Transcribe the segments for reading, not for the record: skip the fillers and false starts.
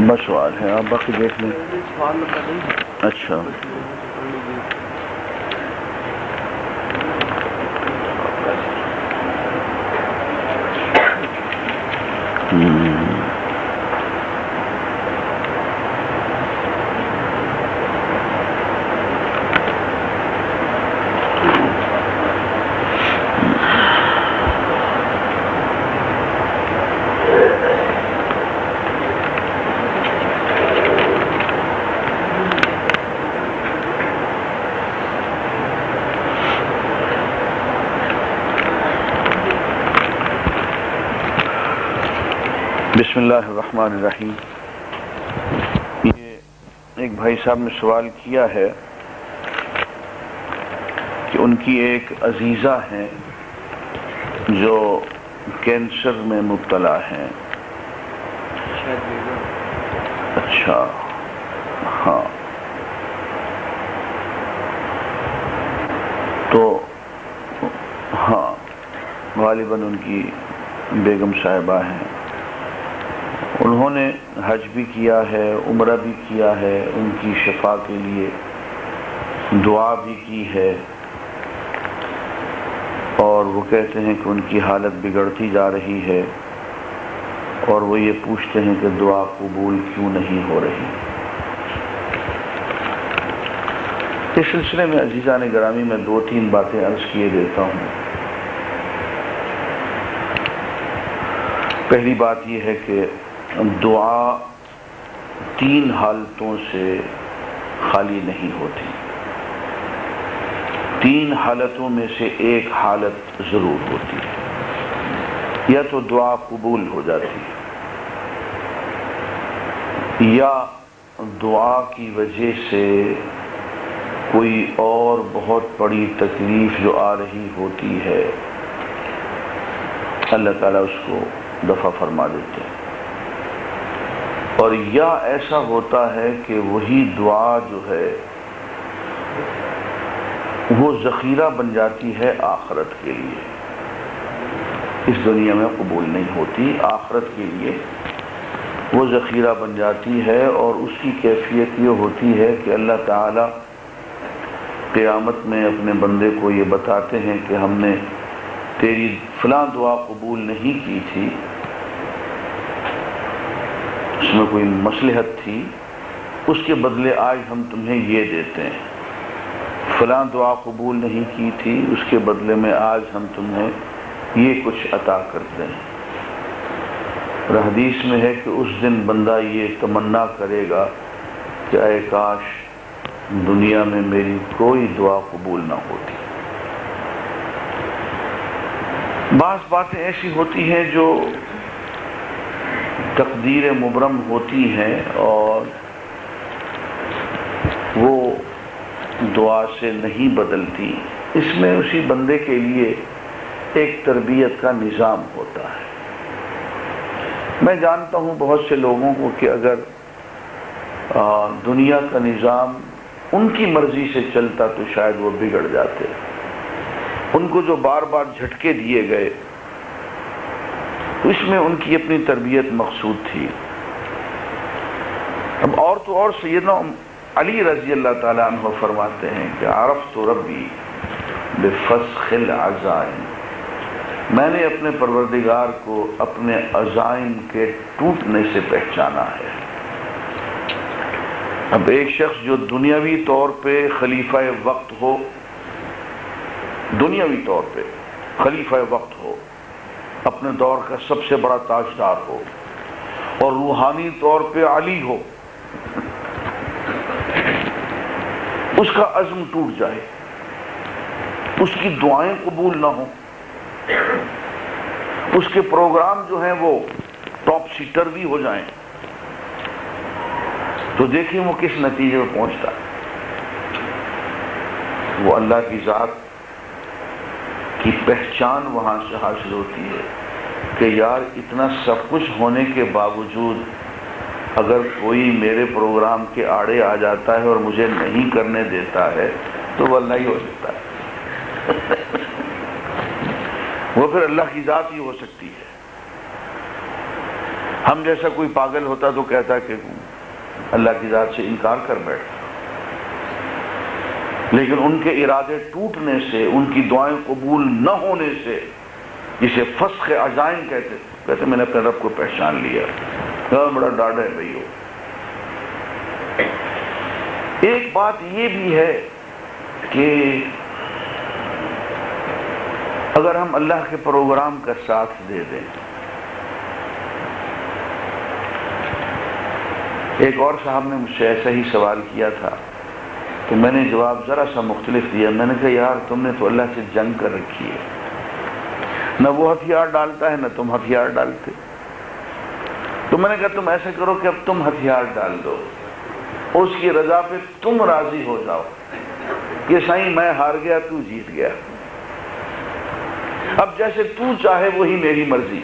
بس سوال ہے، آپ باقی دیکھ لیں. اچھا بسم اللہ الرحمن الرحیم. یہ ایک بھائی صاحب نے سوال کیا ہے کہ ان کی ایک عزیزہ ہیں جو کینسر میں مبتلا ہیں. اچھا ہاں، تو ہاں غالباً ان کی بیگم صاحبہ ہیں. انہوں نے حج بھی کیا ہے، عمرہ بھی کیا ہے، ان کی شفا کے لیے دعا بھی کی ہے، اور وہ کہتے ہیں کہ ان کی حالت بگڑتی جا رہی ہے، اور وہ یہ پوچھتے ہیں کہ دعا قبول کیوں نہیں ہو رہی. اس سلسلے میں عزیزان گرامی میں 2-3 باتیں عرض کیے دیتا ہوں. پہلی بات یہ ہے کہ دعا 3 حالتوں سے خالی نہیں ہوتی. 3 حالتوں میں سے ایک حالت ضرور ہوتی ہے. یا تو دعا قبول ہو جاتی ہے، یا دعا کی وجہ سے کوئی اور بہت بڑی تکلیف جو آ رہی ہوتی ہے اللہ تعالیٰ اس کو دفع فرما دیتے ہیں. اور یا ایسا ہوتا ہے کہ وہی دعا جو ہے وہ ذخیرہ بن جاتی ہے آخرت کے لیے. اس دنیا میں قبول نہیں ہوتی، آخرت کے لیے وہ ذخیرہ بن جاتی ہے. اور اس کی کیفیت یہ ہوتی ہے کہ اللہ تعالیٰ قیامت میں اپنے بندے کو یہ بتاتے ہیں کہ ہم نے تیری فلاں دعا قبول نہیں کی تھی، اس میں کوئی مصلحت تھی، اس کے بدلے آج ہم تمہیں یہ دیتے ہیں. فلاں دعا قبول نہیں کی تھی، اس کے بدلے میں آج ہم تمہیں یہ کچھ عطا کرتے ہیں. اور حدیث میں ہے کہ اس دن بندہ یہ تمنا کرے گا کہ اے کاش دنیا میں میری کوئی دعا قبول نہ ہوتی. بعض باتیں ایسی ہوتی ہیں جو تقدیر مبرم ہوتی ہیں اور وہ دعا سے نہیں بدلتی. اس میں اسی بندے کے لیے ایک تربیت کا نظام ہوتا ہے. میں جانتا ہوں بہت سے لوگوں کو کہ اگر دنیا کا نظام ان کی مرضی سے چلتا تو شاید وہ بگڑ جاتے. ان کو جو بار بار جھٹکے دیے گئے تو اس میں ان کی اپنی تربیت مقصود تھی. اب اور تو اور سیدنا علی رضی اللہ تعالیٰ عنہ فرماتے ہیں کہ عرفت ربی بفسخ العزائم، میں نے اپنے پروردگار کو اپنے عزائم کے ٹوٹنے سے پہچانا ہے. اب ایک شخص جو دنیاوی طور پہ خلیفہ وقت ہو، دنیاوی طور پہ خلیفہ وقت ہو، اپنے دور کا سب سے بڑا تاجدار ہو، اور روحانی طور پہ علی ہو، اس کا عزم ٹوٹ جائے، اس کی دعائیں قبول نہ ہوں، اس کے پروگرام جو ہیں وہ ٹاپ سیٹر بھی ہو جائیں، تو دیکھیں وہ کس نتیجے میں پہنچتا ہے. وہ اللہ کی ذات کی پہچان وہاں سے حاصل ہوتی ہے کہ یار اتنا سب کچھ ہونے کے باوجود اگر کوئی میرے پروگرام کے آڑے آ جاتا ہے اور مجھے نہیں کرنے دیتا ہے تو وہ اللہ ہی ہو سکتا ہے. وہ پھر اللہ کی ذات ہی ہو سکتی ہے. ہم جیسا کوئی پاگل ہوتا تو کہتا کہ اللہ کی ذات سے انکار کر بیٹھتا، لیکن ان کے ارادے ٹوٹنے سے، ان کی دعائیں قبول نہ ہونے سے، جسے فسخ عزائم کہتے میں نے اپنے رب کو پہچان لیا، بڑا ڈاڈا ہے بھائی ہو۔ ایک بات یہ بھی ہے کہ اگر ہم اللہ کے پروگرام کا ساتھ دے دیں، ایک اور صاحب نے مجھ سے ایسا ہی سوال کیا تھا کہ میں نے جواب ذرا سا مختلف دیا۔ میں نے کہا یار تم نے تو اللہ سے جنگ کر رکھی ہے، نہ وہ ہتھیار ڈالتا ہے نہ تم ہتھیار ڈالتے، تو میں نے کہا تم ایسا کرو کہ اب تم ہتھیار ڈال دو، اس کی رضا پہ تم راضی ہو جاؤ کہ سائیں میں ہار گیا تو جیت گیا، اب جیسے تو چاہے وہی میری مرضی۔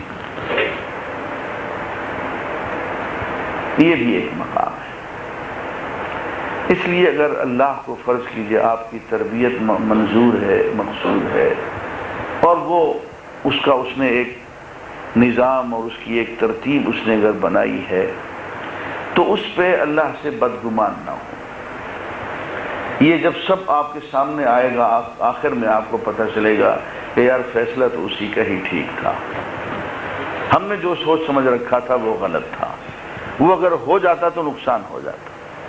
یہ بھی ایک مقام ہے۔ اس لیے اگر اللہ کو فرض کیجئے آپ کی تربیت منظور ہے، مقصود ہے، اور وہ اس نے ایک نظام اور اس کی ایک ترتیب اس نے اگر بنائی ہے، تو اس پہ اللہ سے بدگمان نہ ہو۔ یہ جب سب آپ کے سامنے آئے گا، آخر میں آپ کو پتہ چلے گا کہ یار فیصلہ تو اسی کا ہی ٹھیک تھا، ہم نے جو سوچ سمجھ رکھا تھا وہ غلط تھا، وہ اگر ہو جاتا تو نقصان ہو جاتا۔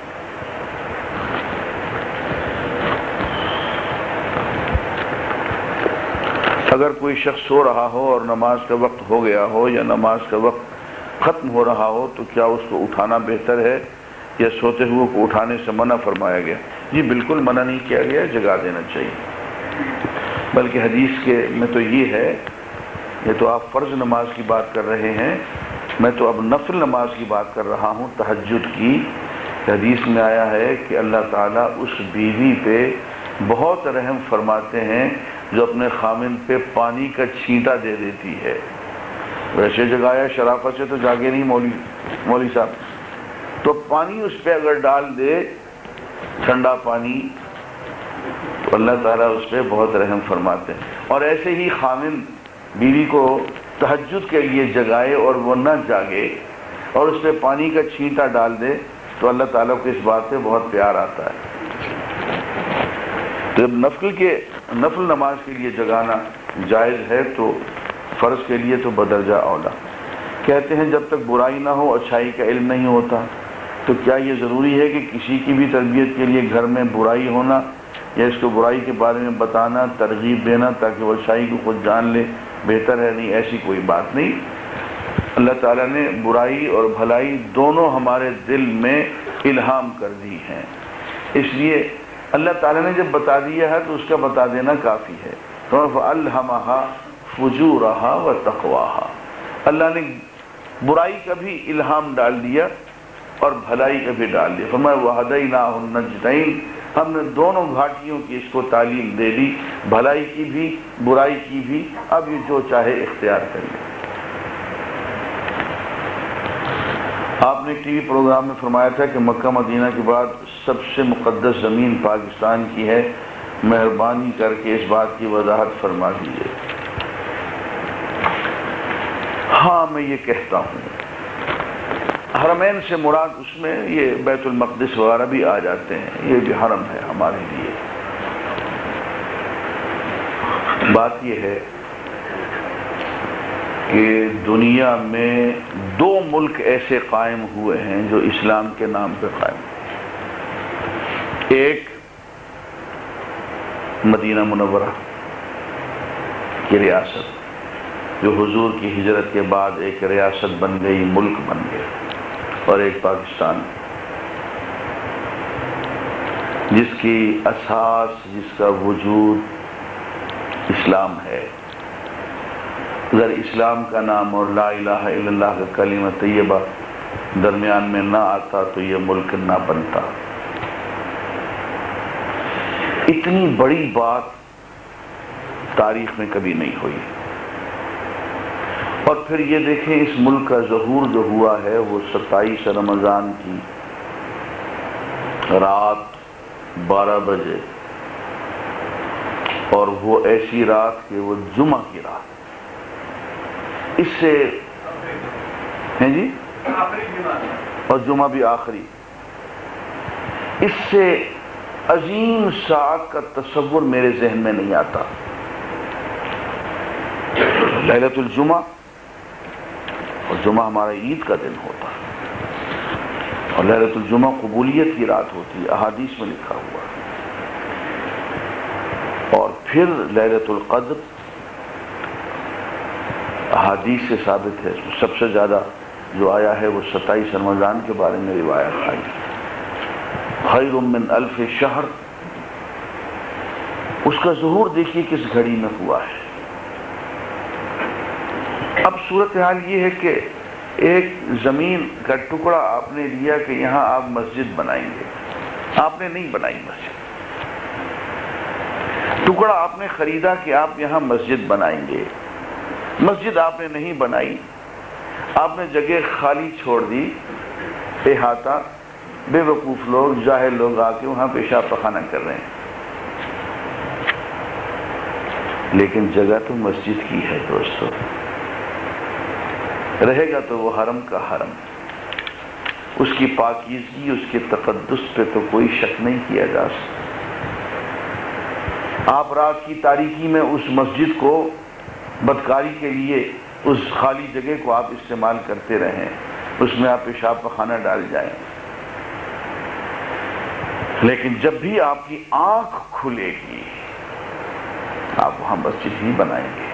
اگر کوئی شخص سو رہا ہو اور نماز کا وقت ہو گیا ہو یا نماز کا وقت ختم ہو رہا ہو تو کیا اس کو اٹھانا بہتر ہے یا سوتے ہوئے کو اٹھانے سے منع فرمایا گیا؟ جی بالکل منع نہیں کیا گیا، جگا دینا چاہیے، بلکہ حدیث کے میں تو یہ ہے، یہ تو آپ فرض نماز کی بات کر رہے ہیں، میں تو اب نفل نماز کی بات کر رہا ہوں، تہجد کی۔ حدیث میں آیا ہے کہ اللہ تعالیٰ اس بیوی پہ بہت رحم فرماتے ہیں جو اپنے خامن پہ پانی کا چھینٹا دے دیتی ہے۔ ویسے جگایا شرافت سے تو جاگے نہیں مولوی صاحب، تو پانی اس پہ اگر ڈال دے، ٹھنڈا پانی، تو اللہ تعالیٰ اس پہ بہت رحم فرماتے ہیں۔ اور ایسے ہی خامن بیوی کو تہجد کے لیے جگائے اور وہ نہ جاگے اور اس پہ پانی کا چھینٹا ڈال دے تو اللہ تعالیٰ کو اس بات سے بہت پیار آتا ہے۔ تو جب نفل نماز کے لیے جگانا جائز ہے تو فرض کے لیے تو بدرجہ اولا۔ کہتے ہیں جب تک برائی نہ ہو اچھائی کا علم نہیں ہوتا، تو کیا یہ ضروری ہے کہ کسی کی بھی تربیت کے لیے گھر میں برائی ہونا یا اس کو برائی کے بارے میں بتانا، ترغیب دینا تاکہ وہ اچھائی کو خود جان لے بہتر ہے؟ نہیں، ایسی کوئی بات نہیں۔ اللہ تعالیٰ نے برائی اور بھلائی دونوں ہمارے دل میں الہام کر دی ہیں، اس لیے اللہ تعالیٰ نے جب بتا دیا ہے تو اس کا بتا دینا کافی ہے۔ فَأَلْهَمَهَا فُجُورَهَا وَتَقْوَاهَا، اللہ نے برائی کا بھی الہام ڈال دیا اور بھلائی کا بھی ڈال دیا۔ فرمایا وَهَدَيْنَاهُ النَّجْدَيْنِ، ہم نے دونوں گھاٹیوں کی اس کو تعلیم دے دی، بھلائی کی بھی برائی کی بھی، اب یہ جو چاہے اختیار کر لے۔ آپ نے ٹی وی پروگرام میں فرمایا تھا کہ مکہ مدینہ کے بعد سب سے مقدس زمین پاکستان کی ہے، مہربانی کر کے اس بات کی وضاحت فرما دیجیے۔ ہاں میں یہ کہتا ہوں، حرمین سے مراد اس میں یہ بیت المقدس وغیرہ بھی آ جاتے ہیں، یہ بھی حرم ہے ہمارے لیے۔ بات یہ ہے کہ دنیا میں 2 ملک ایسے قائم ہوئے ہیں جو اسلام کے نام پہ قائم ہیں۔ ایک مدینہ منورہ کی ریاست جو حضور کی ہجرت کے بعد ایک ریاست بن گئی، ملک بن گیا، اور ایک پاکستان جس کی اساس، جس کا وجود اسلام ہے۔ اگر اسلام کا نام اور لا الہ الا اللہ کا کلمہ طیبہ درمیان میں نہ آتا تو یہ ملک نہ بنتا۔ اتنی بڑی بات تاریخ میں کبھی نہیں ہوئی۔ اور پھر یہ دیکھیں اس ملک کا ظہور جو ہوا ہے وہ 27 رمضان کی رات 12 بجے، اور وہ ایسی رات کہ وہ جمعہ کی رات، اس سے ہیں جی، اور جمعہ بھی آخری، اس سے عظیم ساعت کا تصور میرے ذہن میں نہیں آتا۔ لیلۃ الجمعہ، اور جمعہ ہمارا عید کا دن ہوتا ہے، اور لیلۃ الجمعہ قبولیت کی رات ہوتی ہے، احادیث میں لکھا ہوا ہے۔ اور پھر لیلۃ القدر احادیث سے ثابت ہے، سب سے زیادہ جو آیا ہے وہ 27 رمضان کے بارے میں روایت آئی، خیر من الف شہر۔ اس کا ظہور دیکھیے کس گھڑی میں ہوا ہے۔ اب صورتحال یہ ہے کہ ایک زمین کا ٹکڑا آپ نے لیا کہ یہاں آپ مسجد بنائیں گے، آپ نے نہیں بنائی مسجد۔ ٹکڑا آپ نے خریدا کہ آپ یہاں مسجد بنائیں گے، مسجد آپ نے نہیں بنائی، آپ نے جگہ خالی چھوڑ دی، احاطہ، بے وقوف لوگ، جاہل لوگ آ کے وہاں پیشاب پخانہ کر رہے ہیں، لیکن جگہ تو مسجد کی ہے دوستو، رہے گا تو وہ حرم کا حرم، اس کی پاکیزگی، اس کے تقدس پہ تو کوئی شک نہیں کیا جا سکتا۔ آپ رات کی تاریکی میں اس مسجد کو بدکاری کے لیے اس خالی جگہ کو آپ استعمال کرتے رہیں، اس میں آپ پیشاب پخانہ ڈال جائیں، لیکن جب بھی آپ کی آنکھ کھلے گی آپ وہاں مسجد ہی بنائیں گے۔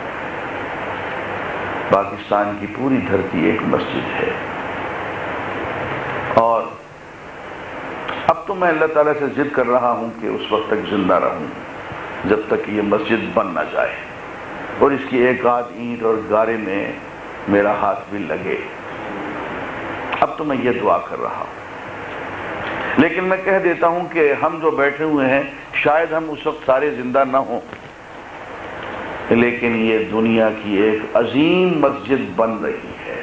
پاکستان کی پوری دھرتی ایک مسجد ہے، اور اب تو میں اللہ تعالیٰ سے ضد کر رہا ہوں کہ اس وقت تک زندہ رہوں جب تک یہ مسجد بن نہ جائے، اور اس کی ایک آدھ اینٹ اور گارے میں میرا ہاتھ بھی لگے۔ اب تو میں یہ دعا کر رہا ہوں، لیکن میں کہہ دیتا ہوں کہ ہم جو بیٹھے ہوئے ہیں شاید ہم اس وقت سارے زندہ نہ ہوں، لیکن یہ دنیا کی ایک عظیم مسجد بن رہی ہے،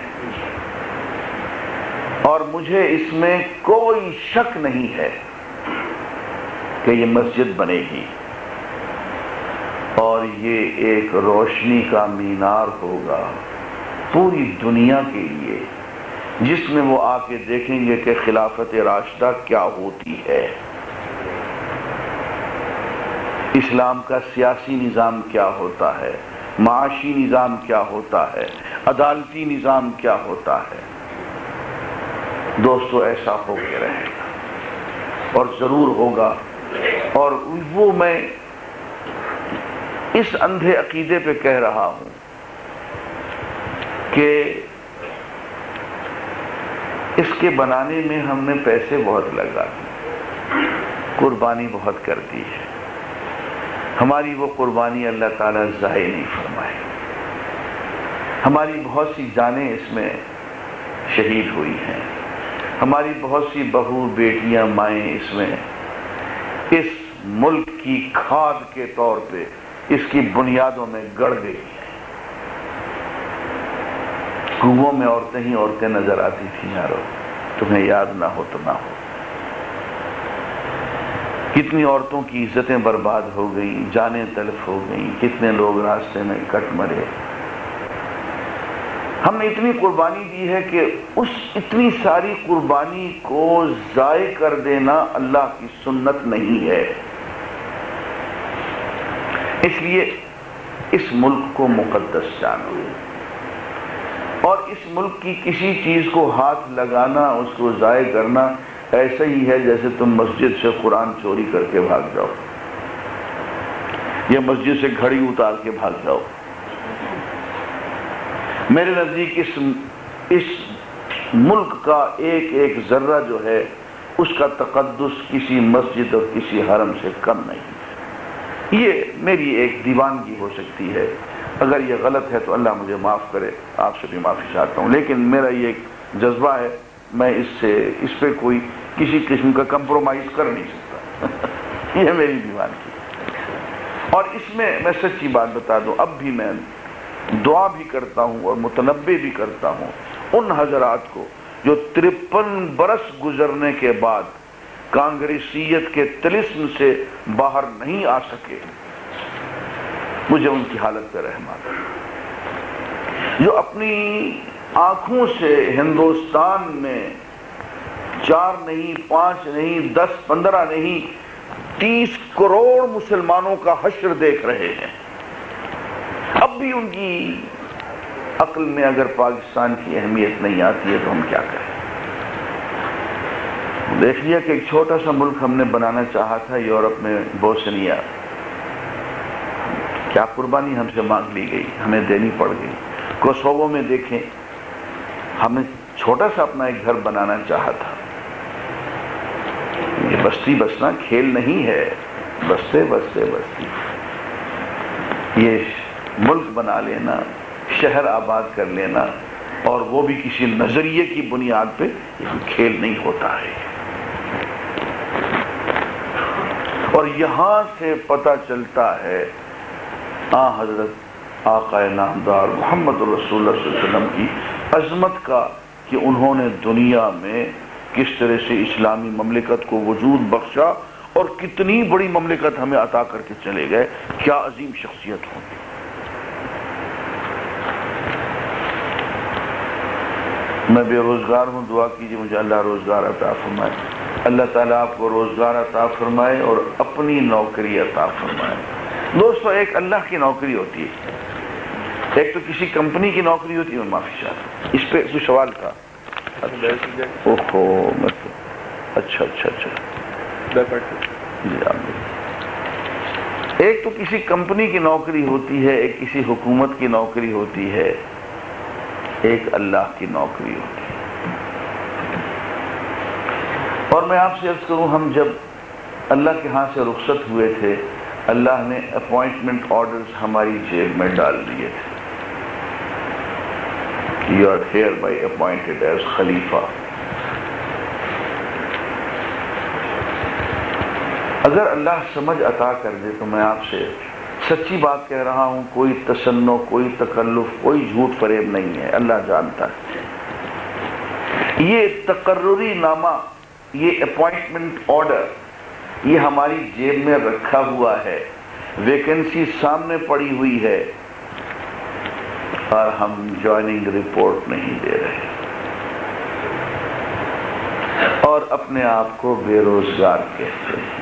اور مجھے اس میں کوئی شک نہیں ہے کہ یہ مسجد بنے گی، اور یہ ایک روشنی کا مینار ہوگا پوری دنیا کے لیے، جس میں وہ آ کے دیکھیں گے کہ خلافت راشدہ کیا ہوتی ہے، اسلام کا سیاسی نظام کیا ہوتا ہے، معاشی نظام کیا ہوتا ہے، عدالتی نظام کیا ہوتا ہے۔ دوستو ایسا ہو کے رہے گا، اور ضرور ہوگا، اور وہ میں اس اندھے عقیدے پہ کہہ رہا ہوں کہ اس کے بنانے میں ہم نے پیسے بہت لگا دی، قربانی بہت کر دی ہے، ہماری وہ قربانی اللہ تعالیٰ ضائع نہیں فرمائے، ہماری بہت سی جانیں اس میں شہید ہوئی ہیں، ہماری بہت سی بہو بیٹیاں مائیں اس میں اس ملک کی کھاد کے طور پہ اس کی بنیادوں میں گڑ گئی ہیں۔ کنووں میں عورتیں ہی عورتیں نظر آتی تھیں یارو، تمہیں یاد نہ ہو تو نہ ہو۔ کتنی عورتوں کی عزتیں برباد ہو گئیں، جانیں تلف ہو گئیں، کتنے لوگ راستے میں کٹ مرے۔ ہم نے اتنی قربانی دی ہے کہ اس اتنی ساری قربانی کو ضائع کر دینا اللہ کی سنت نہیں ہے۔ اس لیے اس ملک کو مقدس جانو، اور اس ملک کی کسی چیز کو ہاتھ لگانا، اس کو ضائع کرنا ایسا ہی ہے جیسے تم مسجد سے قرآن چوری کر کے بھاگ جاؤ، یا مسجد سے گھڑی اتار کے بھاگ جاؤ۔ میرے نزدیک اس ملک کا ایک ایک ذرہ جو ہے اس کا تقدس کسی مسجد اور کسی حرم سے کم نہیں ہے۔ یہ میری ایک دیوانگی ہو سکتی ہے، اگر یہ غلط ہے تو اللہ مجھے معاف کرے، آپ سے بھی معافی چاہتا ہوں، لیکن میرا یہ ایک جذبہ ہے، میں اس پہ کوئی کسی قسم کا کمپرومائز کر نہیں سکتا۔ یہ میری دیوانگی ہے۔ اور اس میں سچی بات بتا دوں، اب بھی میں دعا بھی کرتا ہوں اور متنبہ بھی کرتا ہوں ان حضرات کو جو 53 برس گزرنے کے بعد کانگریسیت کے طلسم سے باہر نہیں آ سکے، مجھے ان کی حالت پہ رحم آتا ہے، جو اپنی آنکھوں سے ہندوستان میں 4 نہیں، 5 نہیں، 10 15 نہیں، 30 کروڑ مسلمانوں کا حشر دیکھ رہے ہیں۔ اب بھی ان کی عقل میں اگر پاکستان کی اہمیت نہیں آتی ہے تو ہم کیا کریں؟ دیکھ لیا کہ ایک چھوٹا سا ملک ہم نے بنانا چاہا تھا یورپ میں، بوسنیا، کیا قربانی ہم سے مانگ لی گئی، ہمیں دینی پڑ گئی۔ کوسوو میں دیکھیں، ہم نے چھوٹا سا اپنا ایک گھر بنانا چاہا تھا۔ یہ بستی بسنا کھیل نہیں ہے، بستے بستے بستی، یہ ملک بنا لینا، شہر آباد کر لینا، اور وہ بھی کسی نظریے کی بنیاد پہ، یہ کوئی کھیل نہیں ہوتا ہے۔ اور یہاں سے پتہ چلتا ہے حضرت آقا نامدار محمد رسول اللہ صلی اللہ علیہ وسلم کی عظمت کا، کہ انہوں نے دنیا میں کس طرح سے اسلامی مملکت کو وجود بخشا اور کتنی بڑی مملکت ہمیں عطا کر کے چلے گئے، کیا عظیم شخصیت ہوگی۔ میں بے روزگار ہوں، دعا کیجیے مجھے اللہ روزگار عطا فرمائے۔ اللہ تعالیٰ آپ کو روزگار عطا فرمائے اور اپنی نوکری عطا فرمائے۔ دوستو، ایک اللہ کی نوکری ہوتی ہے، ایک تو کسی کمپنی کی نوکری ہوتی ہے۔ میں معافی چاہتا ہوں، اس پہ کوئی سوال تھا؟ اچھا ایک تو کسی کمپنی کی نوکری ہوتی ہے، ایک کسی حکومت کی نوکری ہوتی ہے، ایک اللہ کی نوکری ہوتی ہے۔ اور میں آپ سے عرض کروں، ہم جب اللہ کے ہاں سے رخصت ہوئے تھے، اللہ نے اپوائنٹمنٹ آرڈرز ہماری جیب میں ڈال دیے تھے۔ You are hereby appointed as خلیفہ۔ اگر اللہ سمجھ عطا کر دے تو میں آپ سے سچی بات کہہ رہا ہوں، کوئی تصنع، کوئی تکلف، کوئی جھوٹ فریب نہیں ہے، اللہ جانتا ہے۔ یہ تقرری نامہ، یہ اپوائنٹمنٹ آرڈر، یہ ہماری جیب میں رکھا ہوا ہے، ویکنسی سامنے پڑی ہوئی ہے، اور ہم جوائننگ رپورٹ نہیں دے رہے، اور اپنے آپ کو بے روزگار کہتے ہیں۔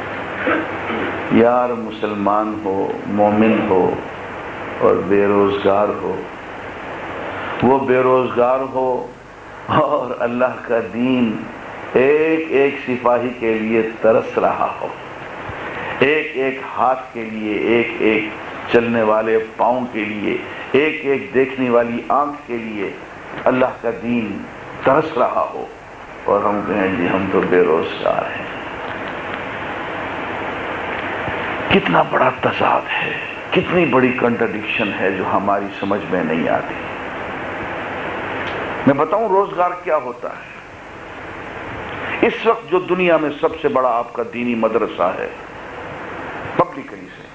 یار مسلمان ہو، مومن ہو اور بے روزگار ہو، وہ بے روزگار ہو اور اللہ کا دین ایک ایک سپاہی کے لیے ترس رہا ہو، ایک ایک ہاتھ کے لیے، ایک ایک چلنے والے پاؤں کے لیے، ایک ایک دیکھنے والی آنکھ کے لیے اللہ کا دین ترس رہا ہو، اور ہم کہیں جی ہم تو بے روزگار ہیں۔ کتنا بڑا تضاد ہے، کتنی بڑی کنٹرڈکشن ہے جو ہماری سمجھ میں نہیں آتی۔ میں بتاؤں روزگار کیا ہوتا ہے؟ اس وقت جو دنیا میں سب سے بڑا آپ کا دینی مدرسہ ہے، پبلکلی سے،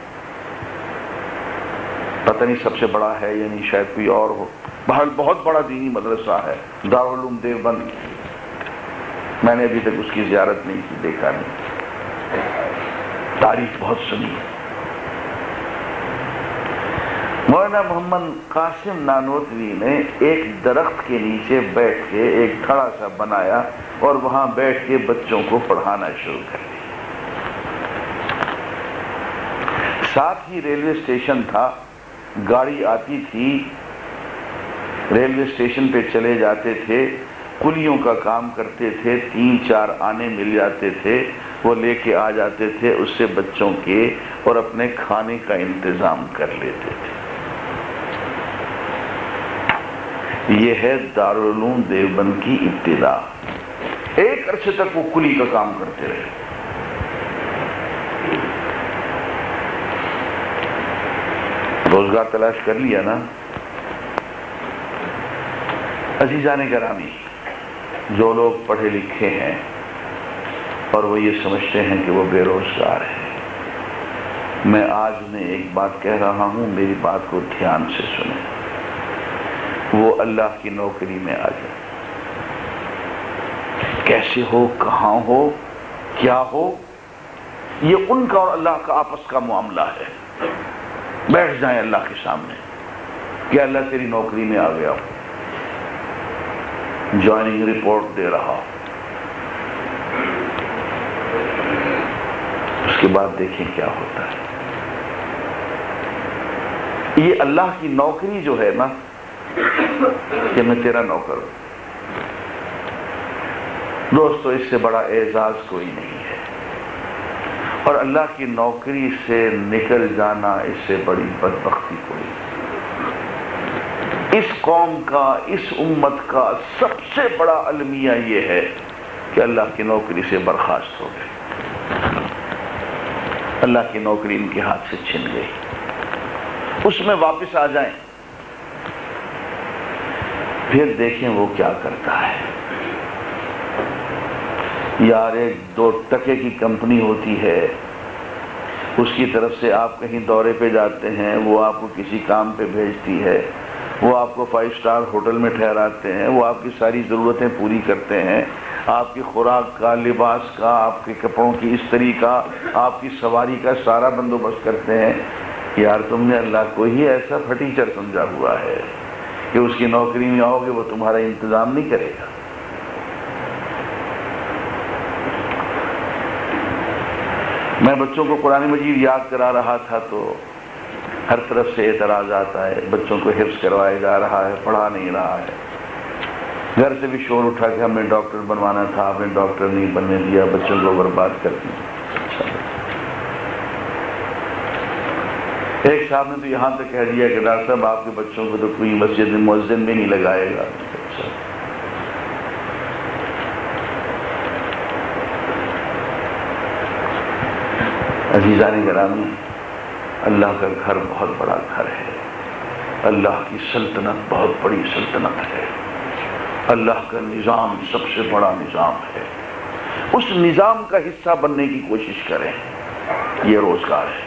پتہ نہیں سب سے بڑا ہے یا نہیں، شاید کوئی اور ہو، بہرحال بہت بڑا دینی مدرسہ ہے دارالعلوم دیوبند۔ میں نے ابھی تک اس کی زیارت نہیں کی، دیکھا نہیں، تاریخ بہت سنی ہے۔ مولانا محمد قاسم نانوتوی نے ایک درخت کے نیچے بیٹھ کے ایک کھڑا سا بنایا اور وہاں بیٹھ کے بچوں کو پڑھانا شروع کر دیا۔ ساتھ ہی ریلوے اسٹیشن تھا، گاڑی آتی تھی، ریلوے اسٹیشن پہ چلے جاتے تھے، کلیوں کا کام کرتے تھے، 3-4 آنے مل جاتے تھے، وہ لے کے آ جاتے تھے، اس سے بچوں کے اور اپنے کھانے کا انتظام کر لیتے تھے۔ یہ ہے دارالعلوم دیوبند کی ابتدا۔ ایک عرصے تک وہ کلی کا کام کرتے رہے۔ روزگار تلاش کر لیا نا؟ عزیزان گرامی، جو لوگ پڑھے لکھے ہیں اور وہ یہ سمجھتے ہیں کہ وہ بے روزگار ہیں، میں آج انہیں ایک بات کہہ رہا ہوں، میری بات کو دھیان سے سنیں۔ وہ اللہ کی نوکری میں آ جائے، کیسے ہو، کہاں ہو، کیا ہو، یہ ان کا اور اللہ کا آپس کا معاملہ ہے۔ بیٹھ جائیں اللہ کے سامنے کہ اللہ تیری نوکری میں آ گیا ہوں، جوائننگ رپورٹ دے رہا ہوں، اس کے بعد دیکھیں کیا ہوتا ہے۔ یہ اللہ کی نوکری جو ہے نا کہ میں تیرا نوکر ہوں، دوستو اس سے بڑا اعزاز کوئی نہیں ہے، اور اللہ کی نوکری سے نکل جانا اس سے بڑی بدبختی کوئی نہیں۔ اس قوم کا، اس امت کا سب سے بڑا المیہ یہ ہے کہ اللہ کی نوکری سے برخاست ہو گئے، اللہ کی نوکری ان کے ہاتھ سے چھن گئی، اس میں واپس آ جائیں، پھر دیکھیں وہ کیا کرتا ہے۔ یار 1-2 ٹکے کی کمپنی ہوتی ہے، اس کی طرف سے آپ کہیں دورے پہ جاتے ہیں، وہ آپ کو کسی کام پہ بھیجتی ہے، وہ آپ کو 5 اسٹار ہوٹل میں ٹھہراتے ہیں، وہ آپ کی ساری ضرورتیں پوری کرتے ہیں، آپ کی خوراک کا، لباس کا، آپ کے کپڑوں کی استری کا، آپ کی سواری کا سارا بندوبست کرتے ہیں۔ یار تم نے اللہ کو ہی ایسا پھٹیچر سمجھا ہوا ہے کہ اس کی نوکری میں آؤ گے وہ تمہارا انتظام نہیں کرے گا۔ میں بچوں کو قرآن مجید یاد کرا رہا تھا تو ہر طرف سے اعتراض آتا ہے، بچوں کو حفظ کروایا جا رہا ہے، پڑھا نہیں رہا ہے۔ گھر سے بھی شور اٹھا کہ ہمیں ڈاکٹر بنوانا تھا، آپ نے ڈاکٹر نہیں بننے دیا، بچوں کو برباد کر دیا۔ ایک صاحب نے تو یہاں تک کہہ دیا کہ ڈاکٹر صاحب آپ کے بچوں کو تو کوئی مسجد میں مؤذن بھی نہیں لگائے گا۔ عزیزان گرامی، اللہ کا گھر بہت بڑا گھر ہے، اللہ کی سلطنت بہت بڑی سلطنت ہے، اللہ کا نظام سب سے بڑا نظام ہے۔ اس نظام کا حصہ بننے کی کوشش کریں، یہ روزگار ہے۔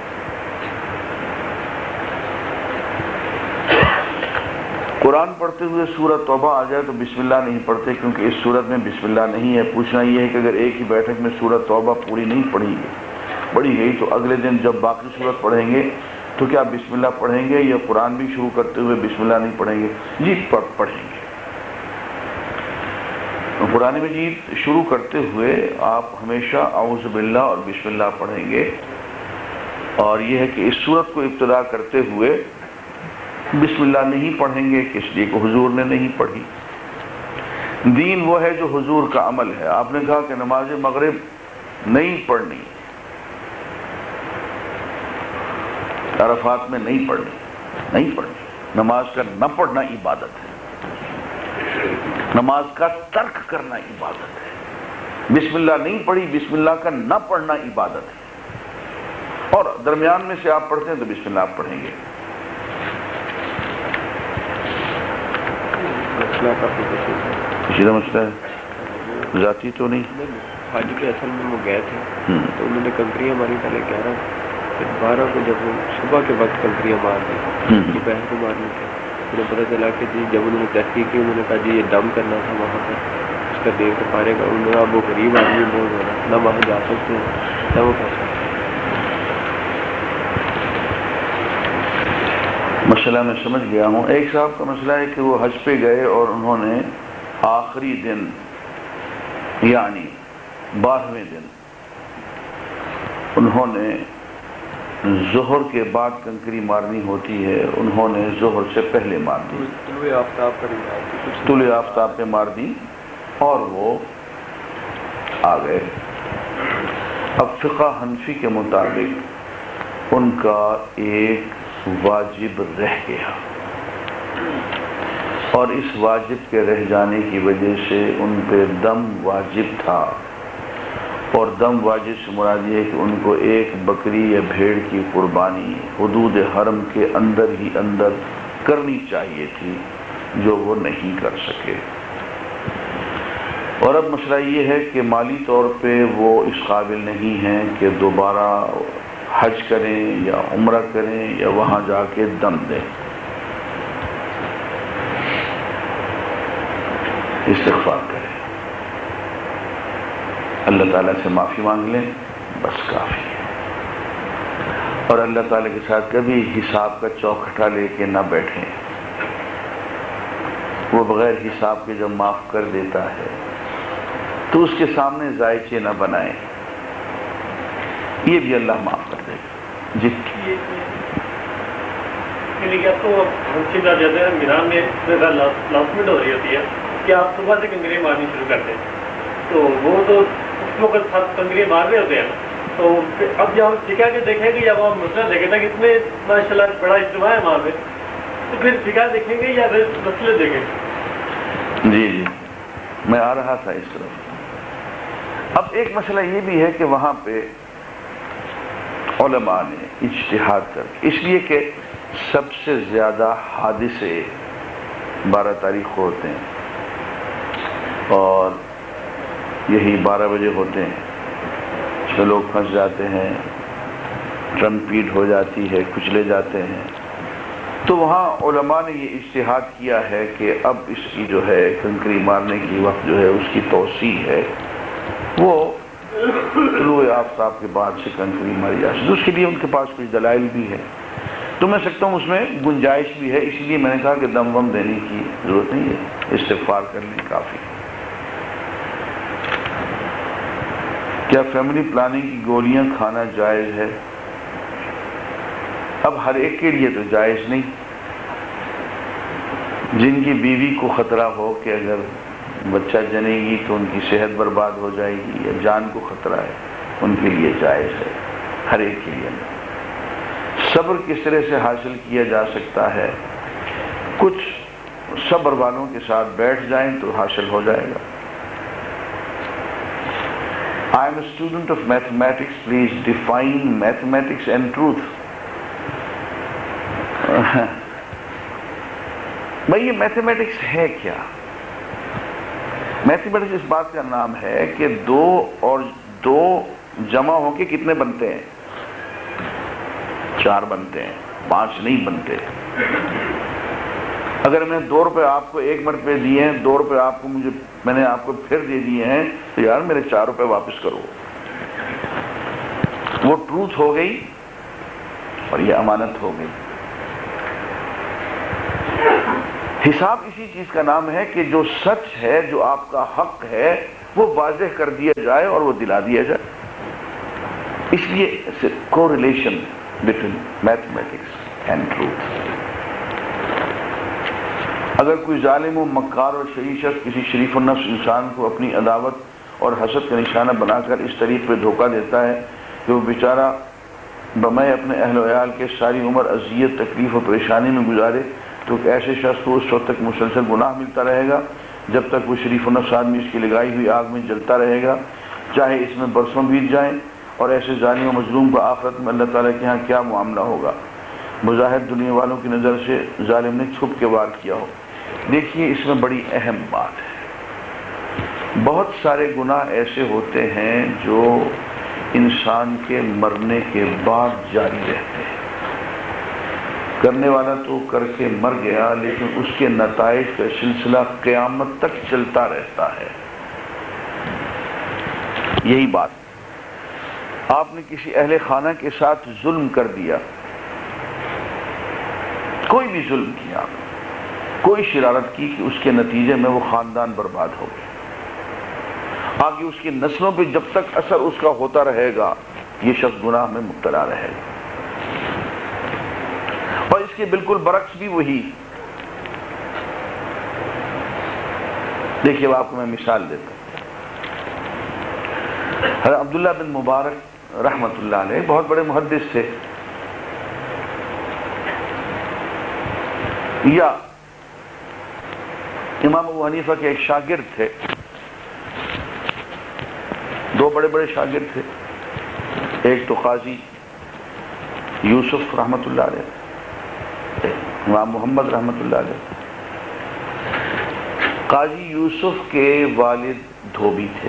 قرآن پڑھتے ہوئے سورۃ توبہ آ جائے تو بسم اللہ نہیں پڑھتے، کیونکہ اس سورت میں بسم اللہ نہیں ہے۔ پوچھنا یہ ہے کہ اگر ایک ہی بیٹھک میں سورۃ توبہ پوری نہیں پڑھی گئی تو اگلے دن جب باقی سورت پڑھیں گے تو کیا بسم اللہ پڑھیں گے یا قرآن بھی شروع کرتے ہوئے بسم اللہ نہیں پڑھیں گے؟ جی پڑھیں گے۔ قرآن مجید شروع کرتے ہوئے آپ ہمیشہ اعوذ باللہ اور بسم اللہ پڑھیں گے، اور یہ ہے کہ اس سورت کو ابتدا کرتے ہوئے بسم اللہ نہیں پڑھیں گے کہ اس لیے کہ حضور نے نہیں پڑھی۔ دین وہ ہے جو حضور کا عمل ہے۔ آپ نے کہا کہ نماز مغرب نہیں پڑھنی، عرفات میں نہیں پڑھنی، نماز کا نہ پڑھنا عبادت ہے، نماز کا ترک کرنا عبادت ہے۔ بسم اللہ نہیں پڑھی، بسم اللہ کا نہ پڑھنا عبادت ہے، اور درمیان میں سے آپ پڑھتے ہیں تو بسم اللہ آپ پڑھیں گے۔ سیدھا مسئلہ ہے، ذاتی تو نہیں۔ حج کے اصل میں وہ گئے تھے تو انہوں نے کنکریاں ماری، پہلے 11 پھر 12 کو جب وہ صبح کے وقت کنکریاں مار دی، دوپہر کو مارنی تھی۔ انہیں پتہ چلا کہ جی جب انہوں نے تحقیق کی انہوں نے کہا جی یہ دم کرنا تھا وہاں پر، اس کا دیکھ کے پارے گا، انہوں نے اب وہ غریب آدمی بہت ہو رہا نہ وہاں جا سکتے ہیں نہ وہ کر سکتے۔ مسئلہ میں سمجھ گیا ہوں۔ ایک صاحب کا مسئلہ ہے کہ وہ حج پہ گئے اور انہوں نے آخری دن یعنی 12ویں دن انہوں نے ظہر کے بعد کنکری مارنی ہوتی ہے، انہوں نے ظہر سے پہلے مار دی، طلوع آفتاب پہ مار دی اور وہ آ گئے۔ اب فقہ حنفی کے مطابق ان کا ایک واجب رہ گیا، اور اس واجب کے رہ جانے کی وجہ سے ان پہ دم واجب تھا، اور دم واجب سے مراد یہ ہے کہ ان کو ایک بکری یا بھیڑ کی قربانی حدود حرم کے اندر ہی اندر کرنی چاہیے تھی، جو وہ نہیں کر سکے۔ اور اب مسئلہ یہ ہے کہ مالی طور پہ وہ اس قابل نہیں ہیں کہ دوبارہ حج کریں یا عمرہ کریں یا وہاں جا کے دم دیں۔ استغفار کریں، اللہ تعالیٰ سے معافی مانگ لیں، بس کافی ہے۔ اور اللہ تعالیٰ کے ساتھ کبھی حساب کا چوکھٹا لے کے نہ بیٹھیں، وہ بغیر حساب کے جب معاف کر دیتا ہے تو اس کے سامنے ذائچے نہ بنائیں۔ یہ بھی اللہ معاف کر دے گا. جی آپ کو سیدھا جاتے ہیں میدان میں لاسمنٹ ہو رہی ہوتی ہے کہ آپ صبح سے کنکریاں مارنی شروع کرتے ہیں، تو وہ تو اس وقت کنکریاں مار رہے ہوتے ہیں، تو اب جب سکھا کے دیکھیں گے یا وہ مسئلہ دیکھیں گے کہ اتنے ماشاء اللہ بڑا اجتماع ہے وہاں پہ، تو پھر سکھا دیکھیں گے یا پھر مسئلے دیکھیں گے؟ جی میں آ رہا تھا اس طرف. اب ایک مسئلہ یہ بھی ہے کہ وہاں پہ علماء نے اجتہاد کر، اس لیے کہ سب سے زیادہ حادثے 12 تاریخ کو ہوتے ہیں اور یہی 12 بجے ہوتے ہیں. اس میں لوگ پھنس جاتے ہیں، ٹرمپیٹ ہو جاتی ہے، کچلے جاتے ہیں. تو وہاں علماء نے یہ اجتہاد کیا ہے کہ اب اس کی جو ہے کنکری مارنے کی وقت جو ہے اس کی توسیع ہے، وہ طلوع آفتاب کے بعد سے کنکری ماری جا سکتی. اس کے لیے ان کے پاس کچھ دلائل بھی ہے، تو میں سکتا ہوں اس میں گنجائش بھی ہے. اس لیے میں نے کہا کہ دم وم دینے کی ضرورت نہیں ہے، استغفار کر لیں کافی. کیا فیملی پلاننگ کی گولیاں کھانا جائز ہے؟ اب ہر ایک کے لیے تو جائز نہیں. جن کی بیوی کو خطرہ ہو کہ اگر بچہ جنے گی تو ان کی صحت برباد ہو جائے گی یا جان کو خطرہ ہے، ان کے لیے جائز ہے، ہر ایک کے لیے نہیں. صبر کس طرح سے حاصل کیا جا سکتا ہے؟ کچھ صبر والوں کے ساتھ بیٹھ جائیں تو حاصل ہو جائے گا. I am a student of mathematics. Please define mathematics and truth. بھائی یہ میتھمیٹکس ہے کیا؟ میتھمیٹکس اس بات کا نام ہے کہ 2 اور 2 جمع ہو کے کتنے بنتے ہیں؟ 4 بنتے ہیں، 5 نہیں بنتے. اگر میں 2 روپے آپ کو 1 مرتبہ دیے ہیں، 2 روپے آپ کو میں نے آپ کو پھر دے دیے ہیں، تو یار میرے 4 روپے واپس کرو. وہ ٹروتھ ہو گئی اور یہ امانت ہو گئی. حساب اسی چیز کا نام ہے کہ جو سچ ہے، جو آپ کا حق ہے، وہ واضح کر دیا جائے اور وہ دلا دیا جائے. اس لیے correlation between mathematics and truth. اگر کوئی ظالم و مکار اور شریر شخص کسی شریف النفس انسان کو اپنی عداوت اور حسد کا نشانہ بنا کر اس طریق پہ دھوکہ دیتا ہے کہ وہ بیچارہ بمائے اپنے اہل و عیال کے ساری عمر اذیت، تکلیف اور پریشانی میں گزارے، تو ایسے شخص کو اس وقت تک مسلسل گناہ ملتا رہے گا جب تک وہ شریف النفس آدمی اس کی لگائی ہوئی آگ میں جلتا رہے گا، چاہے اس میں برسوں بیت جائیں. اور ایسے ظالم و مظلوم کا آخرت میں اللہ تعالیٰ کے ہاں کیا معاملہ ہوگا؟ بظاہر دنیا والوں کی نظر سے ظالم نے چھپ کے وار کیا ہو. دیکھیے اس میں بڑی اہم بات ہے. بہت سارے گناہ ایسے ہوتے ہیں جو انسان کے مرنے کے بعد جاری رہتے ہیں. کرنے والا تو کر کے مر گیا، لیکن اس کے نتائج کا سلسلہ قیامت تک چلتا رہتا ہے. یہی بات، آپ نے کسی اہل خانہ کے ساتھ ظلم کر دیا، کوئی بھی ظلم کیا، کوئی شرارت کی کہ اس کے نتیجے میں وہ خاندان برباد ہو گیا. آگے اس کی نسلوں پہ جب تک اثر اس کا ہوتا رہے گا یہ شخص گناہ میں مبتلا رہے گا. اور اس کے بالکل برعکس بھی وہی. دیکھیے آپ کو میں مثال دیتا ہوں. حضرت عبداللہ بن مبارک رحمت اللہ علیہ بہت بڑے محدث تھے، یا امام ابو حنیفہ کے ایک شاگرد تھے. 2 بڑے بڑے شاگرد تھے. ایک تو قاضی یوسف رحمت اللہ علیہ، امام محمد رحمت اللہ علیہ. قاضی یوسف کے والد دھوبی تھے.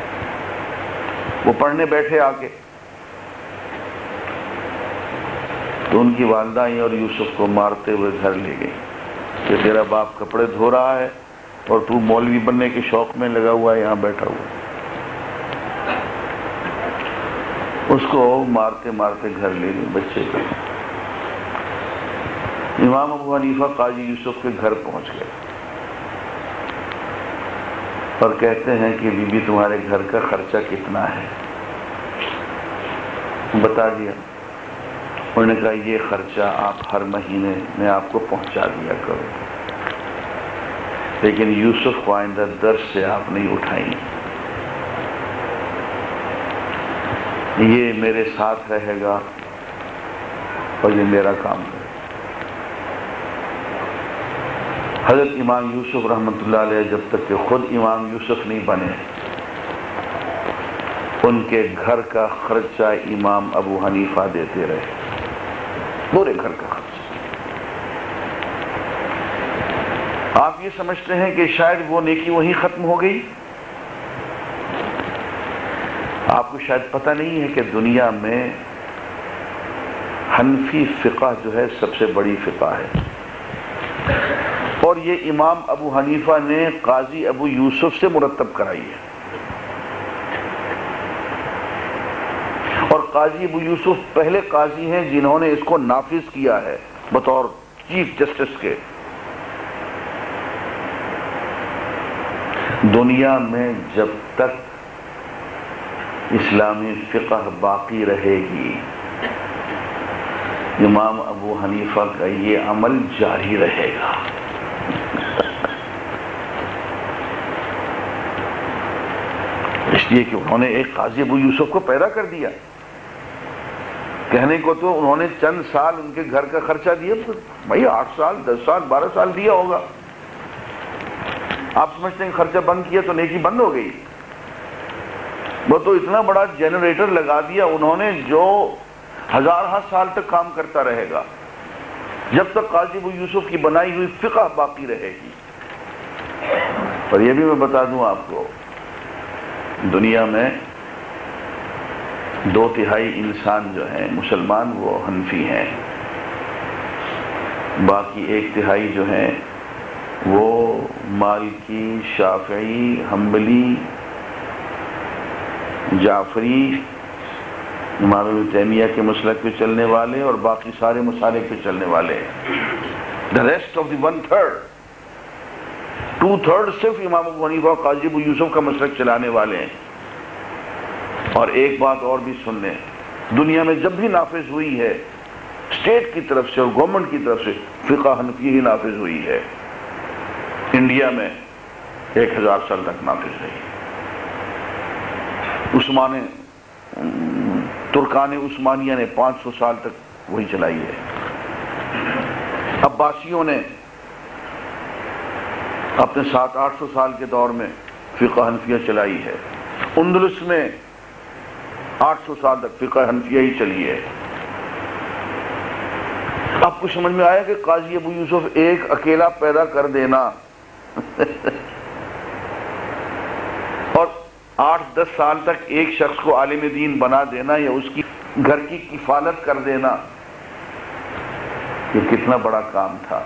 وہ پڑھنے بیٹھے آ کے تو ان کی والدہ آئی اور یوسف کو مارتے ہوئے گھر لے گئی کہ تیرا باپ کپڑے دھو رہا ہے اور تو مولوی بننے کے شوق میں لگا ہوا ہے یہاں بیٹھا ہوا. اس کو مارتے مارتے گھر لے گئے بچے کو. امام ابو حنیفہ قاضی یوسف کے گھر پہنچ گئے اور کہتے ہیں کہ بی بی تمہارے گھر کا خرچہ کتنا ہے؟ بتا دیا. انہوں نے کہا یہ خرچہ آپ ہر مہینے میں آپ کو پہنچا دیا کرو، لیکن یوسف کو آئندہ درس سے آپ نہیں اٹھائیں، یہ میرے ساتھ رہے گا اور یہ میرا کام ہے. حضرت امام یوسف رحمۃ اللہ علیہ جب تک کہ خود امام یوسف نہیں بنے، ان کے گھر کا خرچہ امام ابو حنیفہ دیتے رہے، پورے گھر کا خرچہ. آپ یہ سمجھتے ہیں کہ شاید وہ نیکی وہیں ختم ہو گئی؟ آپ کو شاید پتہ نہیں ہے کہ دنیا میں حنفی فقہ جو ہے سب سے بڑی فقہ ہے، اور یہ امام ابو حنیفہ نے قاضی ابو یوسف سے مرتب کرائی ہے. اور قاضی ابو یوسف پہلے قاضی ہیں جنہوں نے اس کو نافذ کیا ہے بطور چیف جسٹس کے. دنیا میں جب تک اسلامی فقہ باقی رہے گی، امام ابو حنیفہ کا یہ عمل جاری رہے گا. اس لیے کہ انہوں نے ایک قاضی ابو یوسف کو پیدا کر دیا. کہنے کو تو انہوں نے چند سال ان کے گھر کا خرچہ دیا، بھائی 8 سال 10 سال 12 سال دیا ہوگا. آپ سمجھتے ہیں خرچہ بند کیا تو نیکی بند ہو گئی؟ وہ تو اتنا بڑا جنریٹر لگا دیا انہوں نے جو ہزارہ سال تک کام کرتا رہے گا، جب تک قاضی ابو یوسف کی بنائی ہوئی فقہ باقی رہے گی. اور یہ بھی میں بتا دوں آپ کو، دنیا میں 2/3 انسان جو ہیں مسلمان وہ حنفی ہیں، باقی 1/3 جو ہیں وہ مالکی، شافعی، حنبلی، جعفری، امام ابن تیمیہ کے مسلک پہ چلنے والے، اور باقی سارے مسالک پہ چلنے والے ہیں. The rest of the 1/3 2/3 صرف امام ابو حنیفہ اور قاضی ابو یوسف کا مسلک چلانے والے ہیں. اور ایک بات اور بھی سن لیں، دنیا میں جب بھی نافذ ہوئی ہے اسٹیٹ کی طرف سے اور گورنمنٹ کی طرف سے، فقہ حنفی ہی نافذ ہوئی ہے. انڈیا میں 1000 سال تک نافذ رہی. ترکان عثمانیہ نے 500 سال تک وہی چلائی ہے. عباسیوں نے اپنے 700-800 سال کے دور میں فقہ حنفیہ چلائی ہے. اندلس میں 800 سال تک فقہ حنفیہ ہی چلی ہے. آپ کو سمجھ میں آیا کہ قاضی ابو یوسف ایک اکیلا پیدا کر دینا اور 8-10 سال تک ایک شخص کو عالم دین بنا دینا یا اس کی گھر کی کفالت کر دینا، یہ کتنا بڑا کام تھا.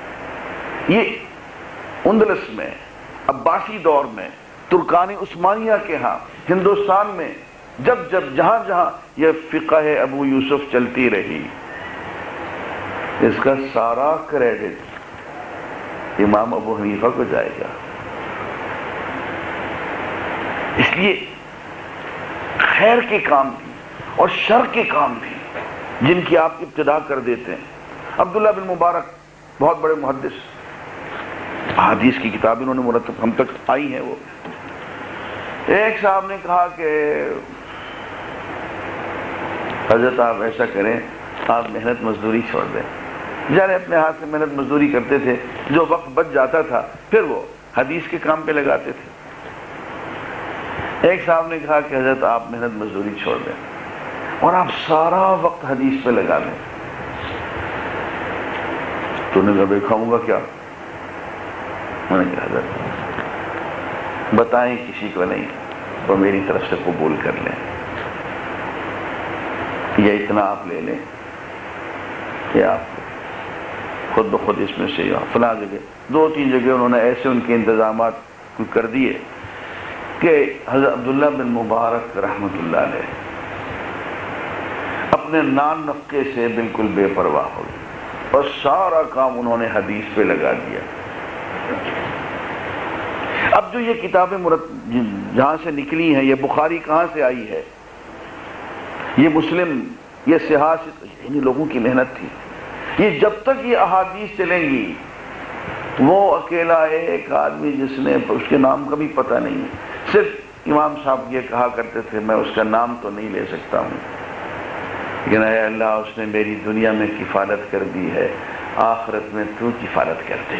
یہ اندلس میں، عباسی دور میں، ترکان عثمانیہ کے ہاں، ہندوستان میں جب جہاں یہ فقہ ابو یوسف چلتی رہی، اس کا سارا کریڈٹ امام ابو حنیفہ کو جائے گا. اس لیے خیر کے کام بھی اور شر کے کام بھی جن کی آپ ابتدا کر دیتے ہیں. عبداللہ بن مبارک بہت بڑے محدث، حدیث کی کتاب انہوں نے مرتب ہم تک آئی ہیں. وہ ایک صاحب نے کہا کہ حضرت آپ ایسا کریں، آپ محنت مزدوری چھوڑ دیں. جانے اپنے ہاتھ سے محنت مزدوری کرتے تھے، جو وقت بچ جاتا تھا پھر وہ حدیث کے کام پہ لگاتے تھے. ایک صاحب نے کہا کہ حضرت آپ محنت مزدوری چھوڑ دیں اور آپ سارا وقت حدیث پہ لگا دیں. تو نے کہا بھائی کھاؤں گا کیا؟ میں نے کہا حضرت بتائیں کسی کو نہیں، وہ میری طرف سے قبول کر لیں، یا اتنا آپ لے لیں کہ آپ خود بخود اس میں سے فلاں جگہ 2-3 جگہ انہوں نے ایسے ان کے انتظامات کر دیے کہ حضرت عبداللہ بن مبارک رحمۃ اللہ علیہ اپنے نان نفقے سے بالکل بے پرواہ ہو گئے اور سارا کام انہوں نے حدیث پہ لگا دیا. اب جو یہ کتابیں جہاں سے نکلی ہیں، یہ بخاری کہاں سے آئی ہے؟ یہ مسلم، یہ سیاست، انہی لوگوں کی محنت تھی. یہ جب تک یہ احادیث چلیں گی، وہ اکیلا ایک آدمی جس نے اس کے نام کا بھی پتہ نہیں ہے، صرف امام صاحب یہ کہا کرتے تھے میں اس کا نام تو نہیں لے سکتا ہوں، لیکن اے اللہ اس نے میری دنیا میں کفالت کر دی ہے، آخرت میں تو کفالت کرتے.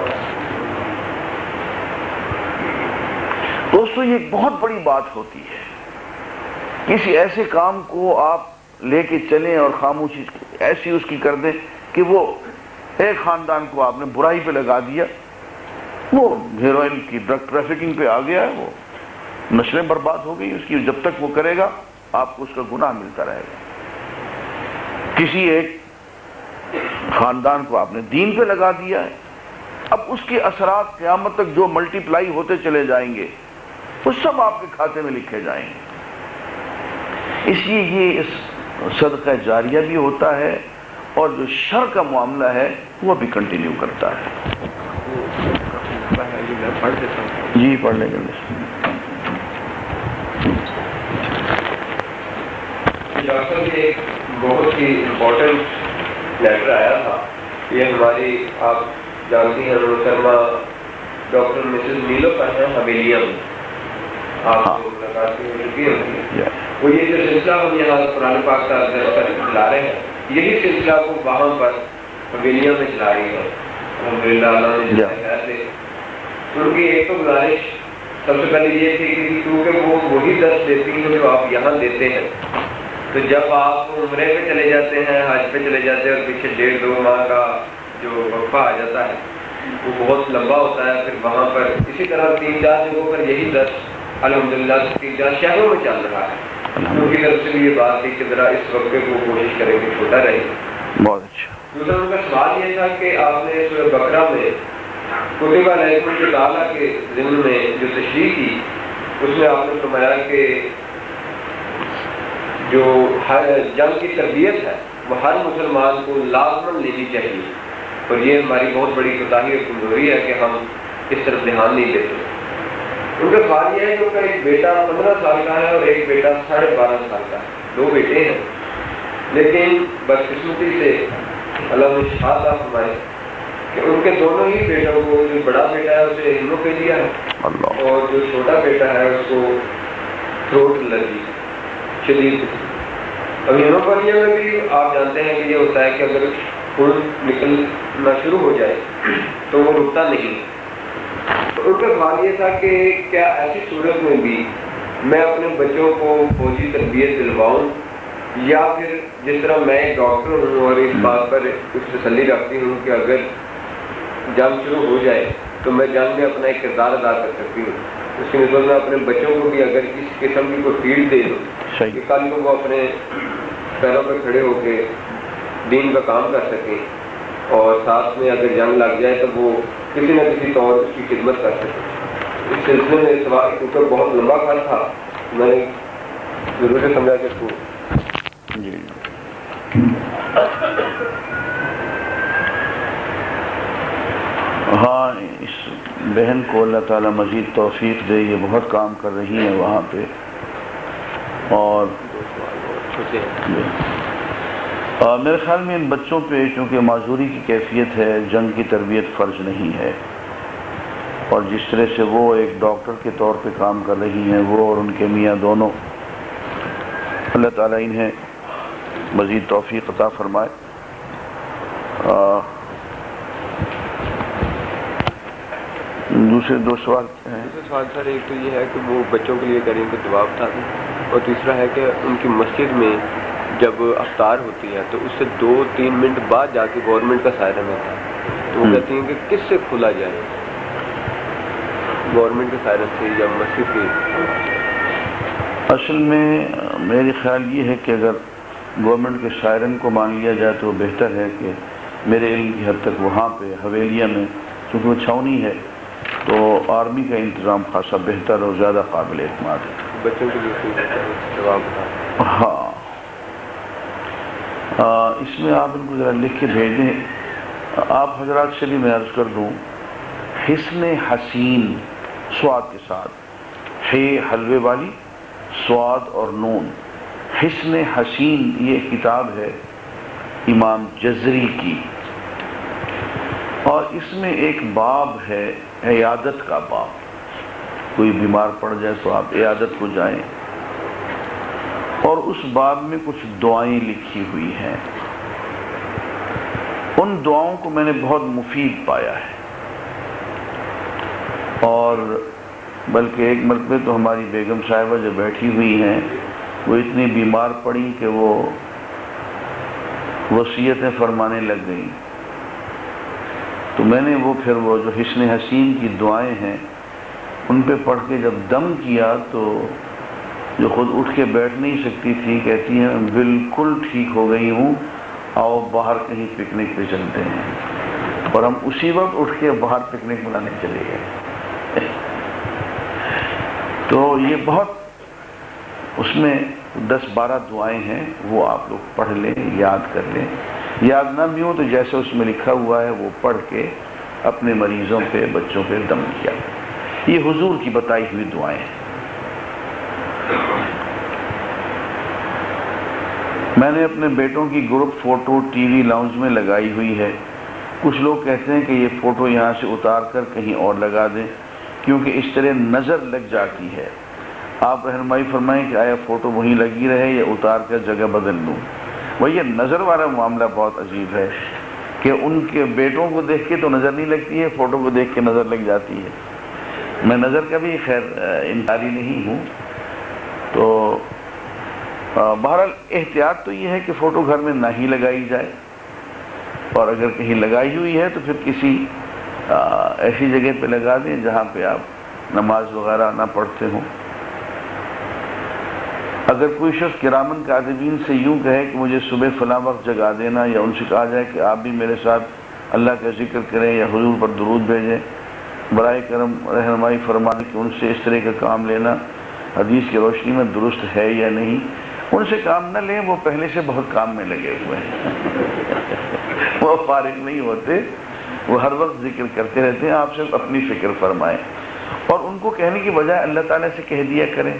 دوستو یہ ایک بہت بڑی بات ہوتی ہے، کسی ایسے کام کو آپ لے کے چلیں اور خاموشی ایسی اس کی کر دیں کہ وہ ایک خاندان کو آپ نے برائی پہ لگا دیا، وہ ہیروئن کی ڈرگ ٹریفکنگ پہ آ گیا ہے، وہ نسلیں برباد ہو گئی اس کی. جب تک وہ کرے گا آپ کو اس کا گناہ ملتا رہے گا. کسی ایک خاندان کو آپ نے دین پہ لگا دیا ہے، اب اس کے اثرات قیامت تک جو ملٹی پلائی ہوتے چلے جائیں گے وہ سب آپ کے کھاتے میں لکھے جائیں گے. اس لیے یہ صدقہ جاریہ بھی ہوتا ہے اور جو شر کا معاملہ ہے وہ بھی کنٹینیو کرتا ہے. جی پڑھ لیں گے. ایک بہت ہی امپورٹنٹ لیٹر آیا تھا. یہ ہماری آپ جانتی ہیں محترمہ ڈاکٹر مسز نیلو پر ہیں حویلیہ میں، آپ کو ملاقات ہو چکی ہوتی ہے. وہ یہ جو سلسلہ ہم یہاں قرآن پاک کا چلا رہے ہیں، یہی سلسلہ کو وہاں پر حویلیہ میں چلا رہی ہے. الحمدللہ اللہ نے خیر دے. ان کی ایک تو گزارش سب سے پہلے یہ تھی کہ کیونکہ وہ وہی درس دیتی ہیں جو آپ یہاں دیتے ہیں، تو جب آپ عمرے پہ چلے جاتے ہیں، حج پہ چلے جاتے ہیں اور پیچھے 1.5-2 ماہ کا جو وقفہ آ جاتا ہے وہ بہت لمبا ہوتا ہے، پھر وہاں پر اسی طرح 3-4 جگہوں پر یہی درس الحمدللہ 3-4 شہروں میں چل رہا ہے. ان کی طرف سے بھی یہ بات تھی کہ ذرا اس وقفے کو کوشش کریں کہ چھوٹا رہے. بہت اچھا. دوسرا ان کا سوال یہ تھا کہ آپ نے سورہ بقرہ میں کتب علیکم القتال کے ضمن میں جو تشریح کی، اس میں آپ نے فرمایا کہ جو ہر جنگ کی تربیت ہے وہ ہر مسلمان کو لازماً لینی چاہیے، اور یہ ہماری بہت بڑی کوتاہی اور کمزوری ہے کہ ہم اس طرف دھیان نہیں دیتے. ان کا سوال یہ ہے کہ ان کا ایک بیٹا 15 سال کا ہے اور ایک بیٹا 12.5 سال کا ہے، 2 بیٹے ہیں، لیکن بدقسمتی سے اللہ نے شفا عطا فرمائی کہ ان کے دونوں ہی بیٹوں کو، جو بڑا بیٹا ہے اسے ہیموفیلیا ہے اور جو چھوٹا بیٹا ہے اس کو تھروٹ الرجی شدید. اب ہیموفیلیا میں بھی آپ جانتے ہیں کہ یہ ہوتا ہے کہ اگر خون نکلنا شروع ہو جائے تو وہ رکتا نہیں. ان کا سوال یہ تھا کہ کیا ایسی صورت میں بھی میں اپنے بچوں کو فوجی تربیت دلواؤں، یا پھر جس طرح میں ایک ڈاکٹر ہوں اور اس بات پر کچھ تسلی رکھتی ہوں کہ اگر جنگ شروع ہو جائے تو میں جنگ میں اپنا ایک کردار ادا کر سکتی ہوں، اس کی نسبت میں اپنے بچوں کو بھی اگر اس قسم کی کوئی فیلڈ دے دوں کہ کل کو وہ اپنے پیروں پر کھڑے ہو کے دین کا کام کر سکیں اور ساتھ میں اگر جنگ لگ جائے تو وہ کسی نہ کسی طور اس کی خدمت کر سکیں. اس سلسلے میں سوال کیونکہ بہت لمبا خط تھا، میں نے ضرور سے سمجھا کہ اس کو ہاں اس بہن کو اللہ تعالیٰ مزید توفیق دے، یہ بہت کام کر رہی ہیں وہاں پہ. اور میرے خیال میں ان بچوں پہ چونکہ معذوری کی کیفیت ہے، جنگ کی تربیت فرض نہیں ہے، اور جس طرح سے وہ ایک ڈاکٹر کے طور پہ کام کر رہی ہیں، وہ اور ان کے میاں دونوں، اللہ تعالیٰ انہیں مزید توفیق عطا فرمائے. دوسرے 2 سوال ہیں. دوسرا سوال سر ایک تو یہ ہے کہ وہ بچوں کے لیے کریں تو دعا بتا دیں، اور تیسرا ہے کہ ان کی مسجد میں جب افطار ہوتی ہے تو اس سے 2-3 منٹ بعد جا کے گورنمنٹ کا سائرن ہوتا ہے، تو وہ کہتی ہیں کہ کس سے کھلا جائے، گورنمنٹ کے سائرن سے یا مسجد کے؟ اصل میں میری خیال یہ ہے کہ اگر گورنمنٹ کے سائرن کو مان لیا جائے تو بہتر ہے کہ میرے علم کی حد تک وہاں پہ حویلیہ میں، چونکہ وہ چھاونی ہے تو آرمی کا انتظام خاصا بہتر اور زیادہ قابل اعتماد ہے. بچوں کے لیے جواب بتا. ہاں اس میں آپ ان کو ذرا لکھ کے بھیج دیں. آپ حضرات سے بھی میں عرض کر دوں، حسن حسین سواد کے ساتھ، ہے حلوے والی، سواد اور نون، حسن حسین یہ کتاب ہے امام جزری کی، اور اس میں ایک باب ہے عیادت کا باب. کوئی بیمار پڑ جائے تو آپ عیادت کو جائیں، اور اس باب میں کچھ دعائیں لکھی ہوئی ہیں. ان دعاؤں کو میں نے بہت مفید پایا ہے، اور بلکہ ایک مرتبہ تو ہماری بیگم صاحبہ جو بیٹھی ہوئی ہیں وہ اتنی بیمار پڑی کہ وہ وصیتیں فرمانے لگ گئیں. تو میں نے وہ جو حسن حسین کی دعائیں ہیں ان پہ پڑھ کے جب دم کیا تو جو خود اٹھ کے بیٹھ نہیں سکتی تھی کہتی ہیں بالکل ٹھیک ہو گئی ہوں، آؤ باہر کہیں پکنک پہ چلتے ہیں. اور ہم اسی وقت اٹھ کے باہر پکنک منانے چلے گئے. تو یہ بہت، اس میں 10-12 دعائیں ہیں، وہ آپ لوگ پڑھ لیں، یاد کر لیں. یاد نہ بھی ہو تو جیسے اس میں لکھا ہوا ہے وہ پڑھ کے اپنے مریضوں پہ، بچوں پہ دم کیا. یہ حضور کی بتائی ہوئی دعائیں ہیں. میں نے اپنے بیٹوں کی group photo T V lounge میں لگائی ہوئی ہے. کچھ لوگ کہتے ہیں کہ یہ فوٹو یہاں سے اتار کر کہیں اور لگا دیں کیونکہ اس طرح نظر لگ جاتی ہے. آپ رہنمائی فرمائیں کہ آیا فوٹو وہیں لگی رہے یا اتار کر جگہ بدل لوں. وہ یہ نظر والا معاملہ بہت عجیب ہے کہ ان کے بیٹوں کو دیکھ کے تو نظر نہیں لگتی ہے، فوٹو کو دیکھ کے نظر لگ جاتی ہے. میں نظر کا بھی خیر انکاری نہیں ہوں. تو بہرحال احتیاط تو یہ ہے کہ فوٹو گھر میں نہ ہی لگائی جائے، اور اگر کہیں لگائی ہوئی ہے تو پھر کسی ایسی جگہ پہ لگا دیں جہاں پہ آپ نماز وغیرہ نہ پڑھتے ہوں. اگر کوئی شخص کرامن کاتبین سے یوں کہے کہ مجھے صبح فلاں وقت جگا دینا، یا ان سے کہا جائے کہ آپ بھی میرے ساتھ اللہ کا ذکر کریں یا حضور پر درود بھیجیں، برائے کرم رہنمائی فرمائیں کہ ان سے اس طرح کا کام لینا حدیث کی روشنی میں درست ہے یا نہیں. ان سے کام نہ لیں، وہ پہلے سے بہت کام میں لگے ہوئے ہیں. وہ فارغ نہیں ہوتے، وہ ہر وقت ذکر کرتے رہتے ہیں. آپ صرف اپنی فکر فرمائیں، اور ان کو کہنے کی بجائے اللہ تعالیٰ سے کہہ دیا کریں.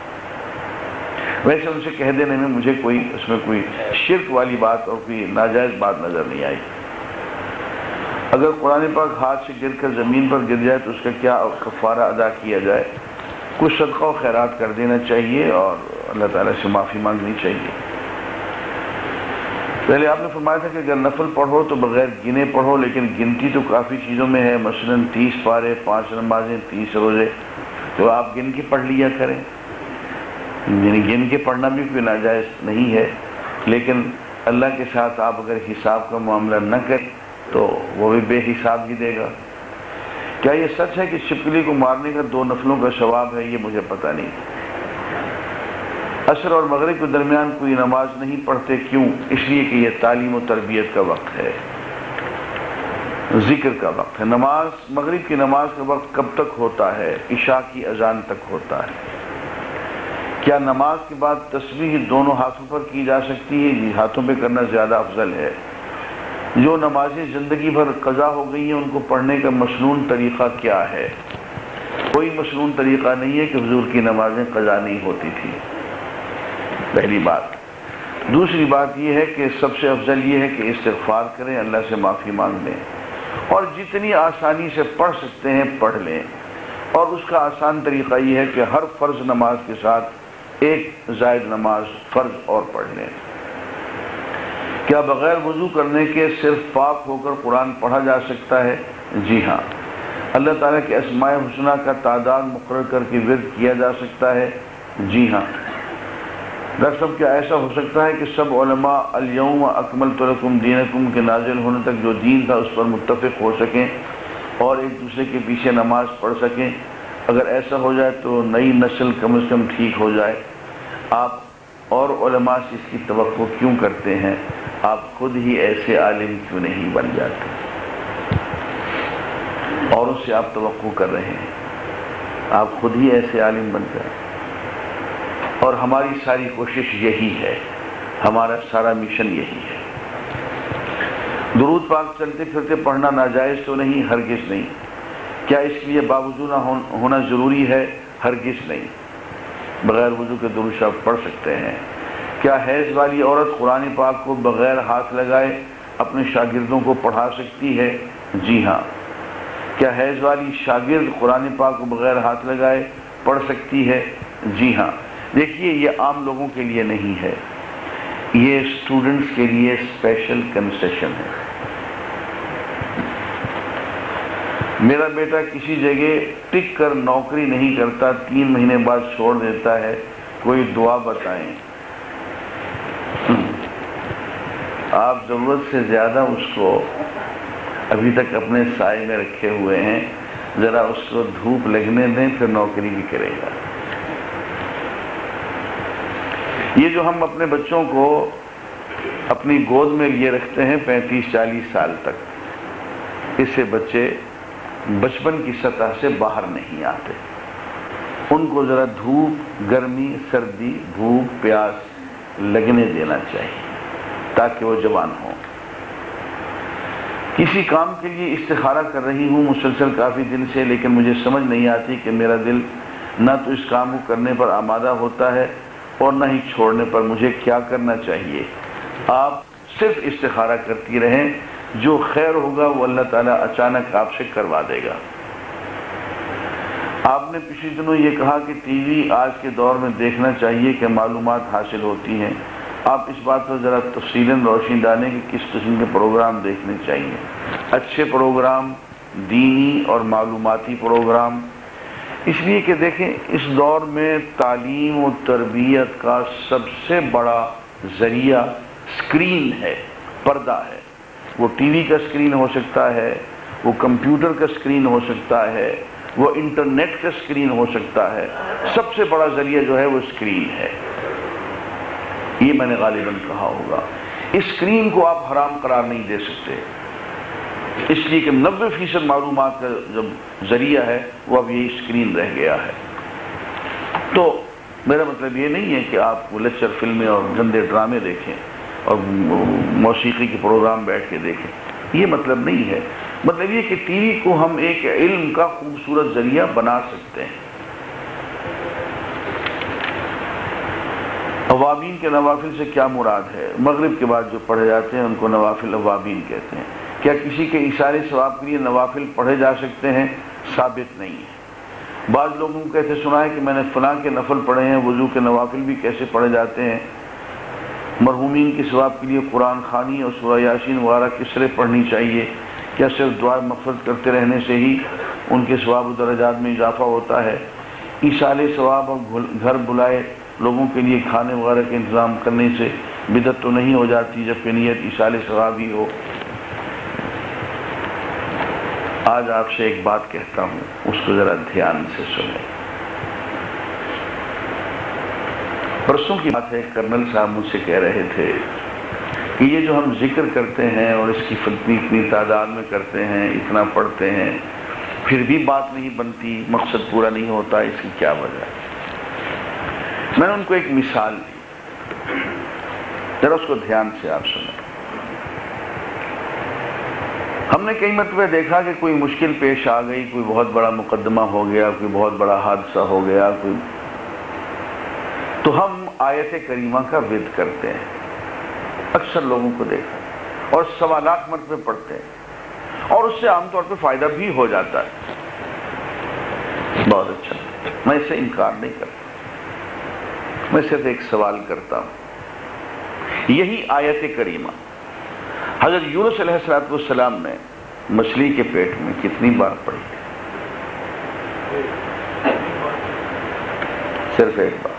ویسے ان سے کہہ دینے میں مجھے اس میں کوئی شرک والی بات اور کوئی ناجائز بات نظر نہیں آئی. اگر قرآن پاک ہاتھ سے گر کر زمین پر گر جائے تو اس کا کیا کفارہ ادا کیا جائے؟ کچھ صدقہ و خیرات کر دینا چاہیے اور اللہ تعالیٰ سے معافی مانگنی چاہیے. پہلے آپ نے فرمایا تھا کہ اگر نفل پڑھو تو بغیر گنے پڑھو، لیکن گنتی تو کافی چیزوں میں ہے، مثلا 30 پارے، 5 نمازیں، 30 روزے. تو آپ گن کے پڑھ لیا کریں. یعنی گن کے پڑھنا بھی کوئی ناجائز نہیں ہے، لیکن اللہ کے ساتھ آپ اگر حساب کا معاملہ نہ کریں تو وہ بھی بے حساب ہی دے گا. کیا یہ سچ ہے کہ چھپکلی کو مارنے کا 2 نفلوں کا ثواب ہے؟ یہ مجھے پتہ نہیں. عصر اور مغرب کے درمیان کوئی نماز نہیں پڑھتے، کیوں؟ اس لیے کہ یہ تعلیم و تربیت کا وقت ہے، ذکر کا وقت ہے. مغرب کی نماز کا وقت کب تک ہوتا ہے؟ عشاء کی اذان تک ہوتا ہے. کیا نماز کے بعد تسبیح دونوں ہاتھوں پر کی جا سکتی ہے؟ جی، ہاتھوں پہ کرنا زیادہ افضل ہے. جو نمازیں زندگی بھر قضا ہو گئی ہیں ان کو پڑھنے کا مسنون طریقہ کیا ہے؟ کوئی مسنون طریقہ نہیں ہے کہ حضور کی نمازیں قضا نہیں ہوتی تھی، پہلی بات. دوسری بات یہ ہے کہ سب سے افضل یہ ہے کہ استغفار کریں، اللہ سے معافی مانگ لیں، اور جتنی آسانی سے پڑھ سکتے ہیں پڑھ لیں. اور اس کا آسان طریقہ یہ ہے کہ ہر فرض نماز کے ساتھ ایک زائد نماز فرض اور پڑھ لیں. کیا بغیر وضو کرنے کے صرف پاک ہو کر قرآن پڑھا جا سکتا ہے؟ جی ہاں. اللہ تعالیٰ کے اسماء حسنہ کا تعداد مقرر کر کے ورد کیا جا سکتا ہے؟ جی ہاں. ڈاکٹر صاحب کیا ایسا ہو سکتا ہے کہ سب علماء الیوم اکملت لکم دینکم کے نازل ہونے تک جو دین تھا اس پر متفق ہو سکیں اور ایک دوسرے کے پیچھے نماز پڑھ سکیں؟ اگر ایسا ہو جائے تو نئی نسل کم از کم ٹھیک ہو جائے. آپ اور علماء سے اس کی توقع کیوں کرتے ہیں؟ آپ خود ہی ایسے عالم کیوں نہیں بن جاتے؟ اوروں سے آپ توقع کر رہے ہیں، آپ خود ہی ایسے عالم بن جائیں. اور ہماری ساری کوشش یہی ہے، ہمارا سارا مشن یہی ہے. درود پاک چلتے پھرتے پڑھنا ناجائز تو نہیں؟ ہرگز نہیں. کیا اس لیے باوضو نہ ہونا ضروری ہے؟ ہرگز نہیں. بغیر وضو کے درود شریف پڑھ سکتے ہیں. کیا حیض والی عورت قرآن پاک کو بغیر ہاتھ لگائے اپنے شاگردوں کو پڑھا سکتی ہے؟ جی ہاں۔ کیا حیض والی شاگرد قرآن پاک کو بغیر ہاتھ لگائے پڑھ سکتی ہے؟ جی ہاں۔ دیکھیے یہ عام لوگوں کے لیے نہیں ہے، یہ اسٹوڈنٹس کے لیے اسپیشل کنسیشن ہے۔ میرا بیٹا کسی جگہ ٹک کر نوکری نہیں کرتا، 3 مہینے بعد چھوڑ دیتا ہے، کوئی دعا بتائیں۔ آپ ضرورت سے زیادہ اس کو ابھی تک اپنے سائے میں رکھے ہوئے ہیں، ذرا اس کو دھوپ لگنے دیں، پھر نوکری بھی کرے گا۔ یہ جو ہم اپنے بچوں کو اپنی گود میں لیے رکھتے ہیں 35-40 سال تک، اس سے بچے بچپن کی سطح سے باہر نہیں آتے۔ ان کو ذرا دھوپ، گرمی، سردی، بھوک، پیاس لگنے دینا چاہیے تاکہ وہ جوان ہوں۔ کسی کام کے لیے استخارہ کر رہی ہوں مسلسل کافی دن سے، لیکن مجھے سمجھ نہیں آتی کہ میرا دل نہ تو اس کام کو کرنے پر آمادہ ہوتا ہے اور نہ ہی چھوڑنے پر، مجھے کیا کرنا چاہیے؟ آپ صرف استخارہ کرتی رہیں، جو خیر ہوگا وہ اللہ تعالیٰ اچانک آپ سے کروا دے گا۔ آپ نے پچھلے دنوں یہ کہا کہ ٹی وی آج کے دور میں دیکھنا چاہیے کہ معلومات حاصل ہوتی ہیں، آپ اس بات پر ذرا تفصیلاً روشنی ڈالیں کہ کس قسم کے پروگرام دیکھنے چاہیے؟ اچھے پروگرام، دینی اور معلوماتی پروگرام، اس لیے کہ دیکھیں اس دور میں تعلیم و تربیت کا سب سے بڑا ذریعہ اسکرین ہے، پردہ ہے۔ وہ ٹی وی کا اسکرین ہو سکتا ہے، وہ کمپیوٹر کا اسکرین ہو سکتا ہے، وہ انٹرنیٹ کا اسکرین ہو سکتا ہے، سب سے بڑا ذریعہ جو ہے وہ اسکرین ہے۔ یہ میں نے غالباً کہا ہوگا۔ اسکرین کو آپ حرام قرار نہیں دے سکتے، اس لیے کہ 90% معلومات کا جو ذریعہ ہے وہ اب یہ اسکرین رہ گیا ہے۔ تو میرا مطلب یہ نہیں ہے کہ آپ لیکچر فلمیں اور گندے ڈرامے دیکھیں اور موسیقی کے پروگرام بیٹھ کے دیکھیں، یہ مطلب نہیں ہے۔ مطلب یہ کہ ٹی وی کو ہم ایک علم کا خوبصورت ذریعہ بنا سکتے ہیں۔ اوابین کے نوافل سے کیا مراد ہے؟ مغرب کے بعد جو پڑھے جاتے ہیں ان کو نوافل اوابین کہتے ہیں۔ کیا کسی کے ایثار ثواب کے لیے نوافل پڑھے جا سکتے ہیں؟ ثابت نہیں ہے۔ بعض لوگوں کو کہتے سنا ہے کہ میں نے فلاں کے نفل پڑھے ہیں، وضو کے نوافل بھی کیسے پڑھے جاتے ہیں؟ مرحومین کے ثواب کے لیے قرآن خوانی اور سورہ یاسین وغیرہ کس طرح پڑھنی چاہیے؟ کیا صرف دعا مغفرت کرتے رہنے سے ہی ان کے ثواب و درجات میں اضافہ ہوتا ہے؟ ایصال ثواب اور گھر بلائے لوگوں کے لیے کھانے وغیرہ کے انتظام کرنے سے بدعت تو نہیں ہو جاتی جبکہ نیت ایصال ثواب ہی ہو؟ آج آپ سے ایک بات کہتا ہوں، اس کو ذرا دھیان سے سنیں۔ پرسوں کی بات ہے، کرنل صاحب مجھ سے کہہ رہے تھے کہ یہ جو ہم ذکر کرتے ہیں اور اس کی اتنی تعداد میں کرتے ہیں، اتنا پڑھتے ہیں، پھر بھی بات نہیں بنتی، مقصد پورا نہیں ہوتا، اس کی کیا وجہ ہے؟ میں نے ان کو ایک مثال دی، ذرا اس کو دھیان سے آپ سنیں۔ ہم نے کئی مرتبہ دیکھا کہ کوئی مشکل پیش آ گئی، کوئی بہت بڑا مقدمہ ہو گیا، کوئی بہت بڑا حادثہ ہو گیا، تو ہم آیت کریمہ کا ورد کرتے ہیں۔ اکثر لوگوں کو دیکھا اور 1.25 لاکھ مرتبہ پڑھتے ہیں اور اس سے عام طور پہ فائدہ بھی ہو جاتا ہے۔ بہت اچھا، میں اس سے انکار نہیں کرتا، میں صرف ایک سوال کرتا ہوں۔ یہی آیت کریمہ حضرت یونس علیہ السلام نے مچھلی کے پیٹ میں کتنی بار پڑھی؟ صرف ایک بار۔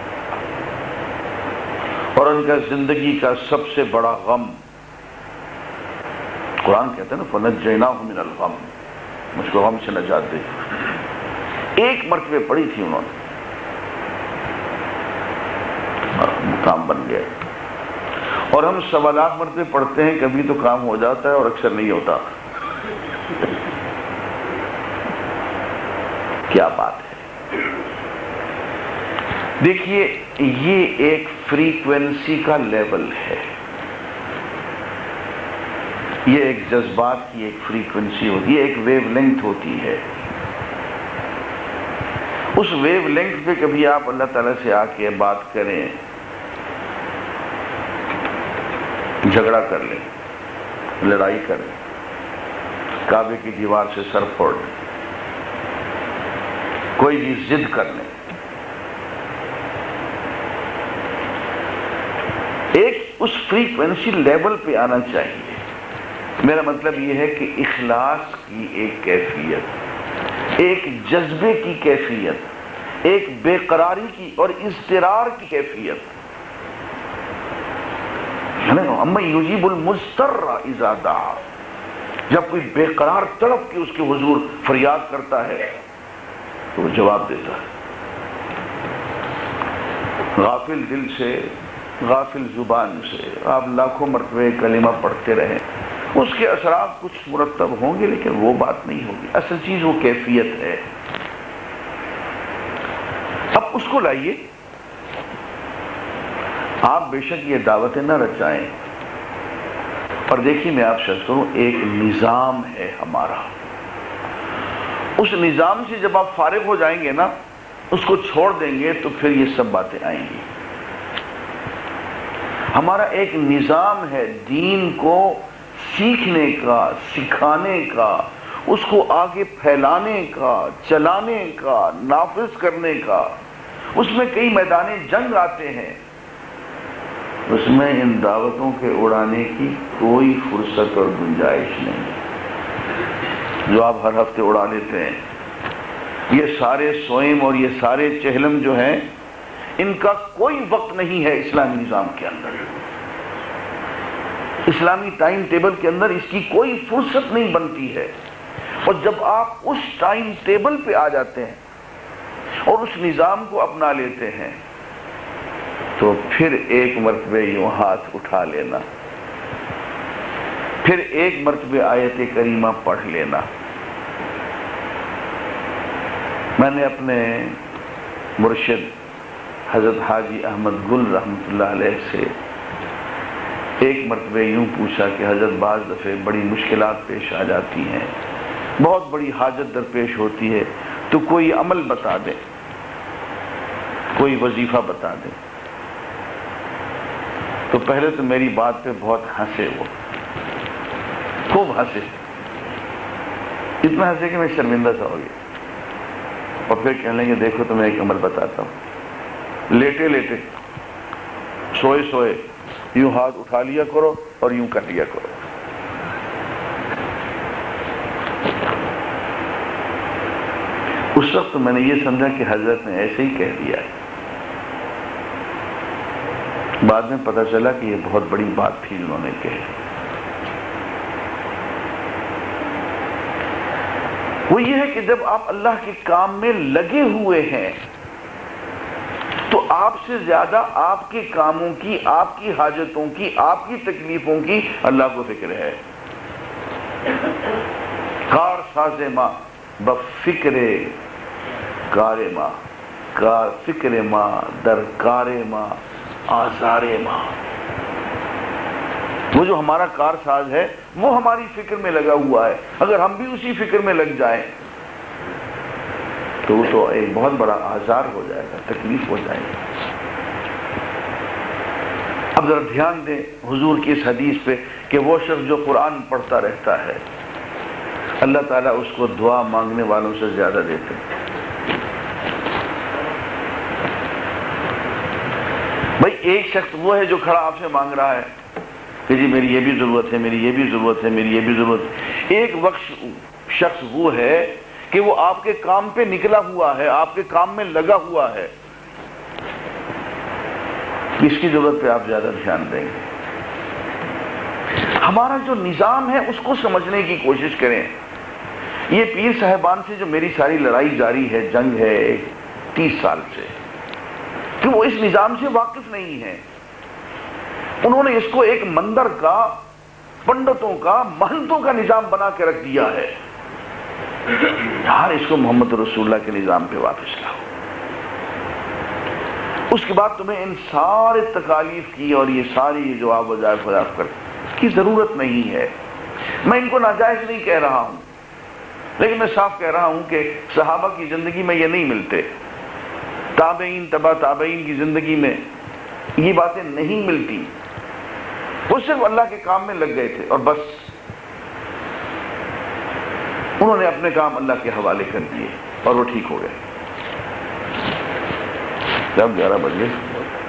اور ان کا زندگی کا سب سے بڑا غم، قرآن کہتے ہیں نا فَنَجَّيْنَاهُ مِنَ الْغَمِّ، مجھ کو غم سے نجات دے، ایک مرتبہ پڑھی تھی انہوں نے، کام بن گیا۔ اور ہم 1.25 لاکھ مرتبہ پڑھتے ہیں، کبھی تو کام ہو جاتا ہے اور اکثر نہیں ہوتا۔ کیا بات ہے! دیکھیے یہ ایک فریکوینسی کا لیول ہے، یہ ایک جذبات کی ایک فریکوینسی ہوتی ہے، ایک ویو لینتھ ہوتی ہے۔ اس ویو لینتھ پہ کبھی آپ اللہ تعالیٰ سے آ کے بات کریں جھگڑا کر لیں، لڑائی کریں، کعبے کی دیوار سے سر پھوڑ لیں، کوئی بھی ضد کر لیں، ایک اس فریکوینسی لیول پہ آنا چاہیے۔ میرا مطلب یہ ہے کہ اخلاص کی ایک کیفیت، ایک جذبے کی کیفیت، ایک بے قراری کی اور اضطرار کی کیفیت، اما یجیب المضطر اذا دعا، جب کوئی بے قرار تڑپ کے اس کے حضور فریاد کرتا ہے تو وہ جواب دیتا ہے۔ غافل دل سے، غافل زبان سے آپ لاکھوں مرتبہ کلمہ پڑھتے رہیں، اس کے اثرات کچھ مرتب ہوں گے لیکن وہ بات نہیں ہوگی، اصل چیز وہ کیفیت ہے۔ اب اس کو لائیے، آپ بے شک یہ دعوتیں نہ رچائیں، اور دیکھیے میں آپ شخص کروں، ایک نظام ہے ہمارا، اس نظام سے جب آپ فارغ ہو جائیں گے نا، اس کو چھوڑ دیں گے تو پھر یہ سب باتیں آئیں گی۔ ہمارا ایک نظام ہے دین کو سیکھنے کا، سکھانے کا، اس کو آگے پھیلانے کا، چلانے کا، نافذ کرنے کا۔ اس میں کئی میدان جنگ آتے ہیں، اس میں ان دعوتوں کے اڑانے کی کوئی فرصت اور گنجائش نہیں جو آپ ہر ہفتے اڑا لیتے ہیں۔ یہ سارے سوئم اور یہ سارے چہلم جو ہیں، ان کا کوئی وقت نہیں ہے اسلامی نظام کے اندر، اسلامی ٹائم ٹیبل کے اندر اس کی کوئی فرصت نہیں بنتی ہے۔ اور جب آپ اس ٹائم ٹیبل پہ آ جاتے ہیں اور اس نظام کو اپنا لیتے ہیں تو پھر ایک مرتبہ یوں ہاتھ اٹھا لینا، پھر ایک مرتبہ آیت کریمہ پڑھ لینا۔ میں نے اپنے مرشد حضرت حاجی احمد گل رحمۃ اللہ علیہ سے ایک مرتبہ یوں پوچھا کہ حضرت بعض دفعہ بڑی مشکلات پیش آ جاتی ہیں، بہت بڑی حاجت درپیش ہوتی ہے، تو کوئی عمل بتا دیں، کوئی وظیفہ بتا دیں۔ تو پہلے تو میری بات پہ بہت ہنسے، وہ خوب ہنسے، اتنا ہنسے کہ میں شرمندہ سا ہو گیا، اور پھر کہنے لگے دیکھو تو میں ایک عمل بتاتا ہوں، لیٹے لیٹے، سوئے سوئے یوں ہاتھ اٹھا لیا کرو اور یوں کر لیا کرو۔ اس وقت میں نے یہ سمجھا کہ حضرت نے ایسے ہی کہہ دیا ہے، بعد میں پتہ چلا کہ یہ بہت بڑی بات تھی انہوں نے کہی۔ وہ یہ ہے کہ جب آپ اللہ کے کام میں لگے ہوئے ہیں تو آپ سے زیادہ آپ کے کاموں کی، آپ کی حاجتوں کی، آپ کی تکلیفوں کی اللہ کو فکر ہے۔ کار ساز ماں بفکر کار ماں، کار فکر ماں در کار ماں آزار ماں۔ وہ جو ہمارا کار ساز ہے وہ ہماری فکر میں لگا ہوا ہے، اگر ہم بھی اسی فکر میں لگ جائیں تو وہ تو ایک بہت بڑا آزار ہو جائے گا، تکلیف ہو جائے گا۔ اب ذرا دھیان دیں حضور کی اس حدیث پہ کہ وہ شخص جو قرآن پڑھتا رہتا ہے اللہ تعالیٰ اس کو دعا مانگنے والوں سے زیادہ دیتے ہیں۔ بھائی ایک شخص وہ ہے جو کھڑا آپ سے مانگ رہا ہے کہ جی میری یہ بھی ضرورت ہے، میری یہ بھی ضرورت ہے، میری یہ بھی ضرورت ہے۔ ایک وقت شخص وہ ہے کہ وہ آپ کے کام پہ نکلا ہوا ہے، آپ کے کام میں لگا ہوا ہے، اس کی ضرورت پہ آپ زیادہ دھیان دیں گے۔ ہمارا جو نظام ہے اس کو سمجھنے کی کوشش کریں۔ یہ پیر صاحبان سے جو میری ساری لڑائی جاری ہے، جنگ ہے 30 سال سے، کہ وہ اس نظام سے واقف نہیں ہیں۔ انہوں نے اس کو ایک مندر کا، پنڈتوں کا، مہنتوں کا نظام بنا کے رکھ دیا ہے۔ یار اس کو محمد رسول اللہ کے نظام پہ واپس لاؤ۔ اس کے بعد تمہیں ان سارے تکالیف کی اور یہ ساری جو آپ وظائف کر کی ضرورت نہیں ہے۔ میں ان کو ناجائز نہیں کہہ رہا ہوں، لیکن میں صاف کہہ رہا ہوں کہ صحابہ کی زندگی میں یہ نہیں ملتے، تابعین تبع تابعین کی زندگی میں یہ باتیں نہیں ملتی۔ وہ صرف اللہ کے کام میں لگ گئے تھے اور بس انہوں نے اپنے کام اللہ کے حوالے کر دیے اور وہ ٹھیک ہو گئے. جب 11 بج گئے.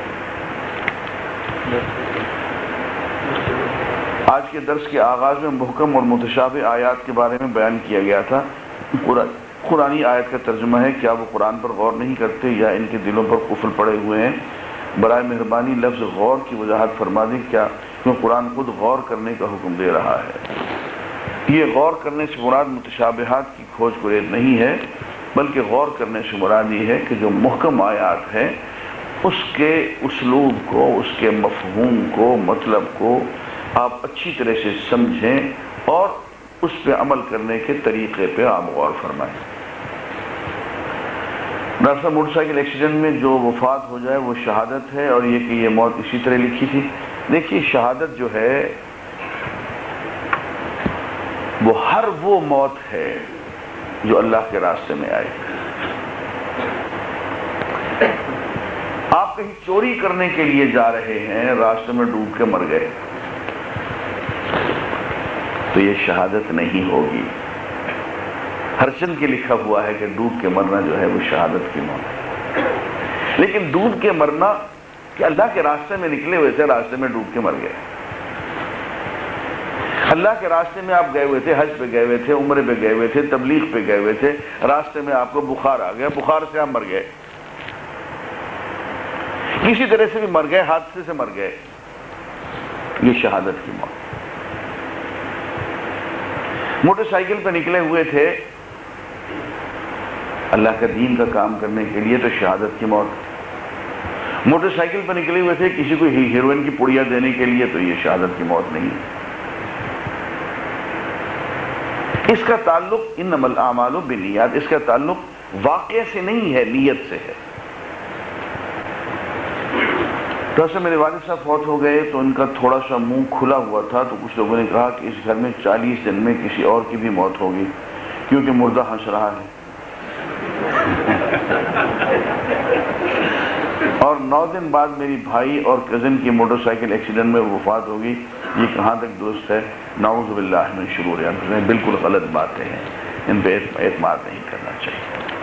آج کے درس کے آغاز میں محکم اور متشابہ آیات کے بارے میں بیان کیا گیا تھا. قرآنی آیت کا ترجمہ ہے، کیا وہ قرآن پر غور نہیں کرتے یا ان کے دلوں پر قفل پڑے ہوئے ہیں؟ برائے مہربانی لفظ غور کی وضاحت فرما دیں، کیا کیوں قرآن خود غور کرنے کا حکم دے رہا ہے؟ یہ غور کرنے سے مراد متشابہات کی کھوج کرید نہیں ہے، بلکہ غور کرنے سے مراد یہ ہے کہ جو محکم آیات ہے اس کے اسلوب کو، اس کے مفہوم کو، مطلب کو آپ اچھی طرح سے سمجھیں اور اس پہ عمل کرنے کے طریقے پہ آپ غور فرمائیں. ڈاکٹر صاحب، موٹر سائیکل ایکسیڈنٹ میں جو وفات ہو جائے وہ شہادت ہے، اور یہ کہ یہ موت اسی طرح لکھی تھی. دیکھیے، شہادت جو ہے وہ ہر وہ موت ہے جو اللہ کے راستے میں آئے. آپ کہیں چوری کرنے کے لیے جا رہے ہیں، راستے میں ڈوب کے مر گئے تو یہ شہادت نہیں ہوگی. ہر چند کے لکھا ہوا ہے کہ ڈوب کے مرنا جو ہے وہ شہادت کی موت ہے. لیکن ڈوب کے مرنا کہ اللہ کے راستے میں نکلے ہوئے تھے، راستے میں ڈوب کے مر گئے. اللہ کے راستے میں آپ گئے ہوئے تھے، حج پہ گئے ہوئے تھے، عمرے پہ گئے ہوئے تھے، تبلیغ پہ گئے ہوئے تھے، راستے میں آپ کو بخار آ گیا، بخار سے آپ مر گئے، کسی طرح سے بھی مر گئے، حادثے سے مر گئے، یہ شہادت کی موت. موٹر سائیکل پہ نکلے ہوئے تھے اللہ کا دین کا کام کرنے کے لیے تو شہادت کی موت. موٹر سائیکل پہ نکلے ہوئے تھے کسی کو ہیروئن کی پڑیا دینے کے لیے تو یہ شہادت کی موت نہیں. اس کا تعلق انما الاعمال بالنیات، اس کا تعلق واقعے سے نہیں ہے، نیت سے ہے. تو ایسے میرے والد صاحب فوت ہو گئے تو ان کا تھوڑا سا منہ کھلا ہوا تھا، تو کچھ لوگوں نے کہا کہ اس گھر میں 40 دن میں کسی اور کی بھی موت ہوگی کیونکہ مردہ ہنس رہا ہے. اور 9 دن بعد میری بھائی اور کزن کی موٹر سائیکل ایکسیڈنٹ میں وفات ہوگی. یہ کہاں تک درست ہے؟ نعوذ باللہ من شرور انفسنا، بالکل غلط باتیں ہیں، ان پہ اعتماد نہیں کرنا چاہیے.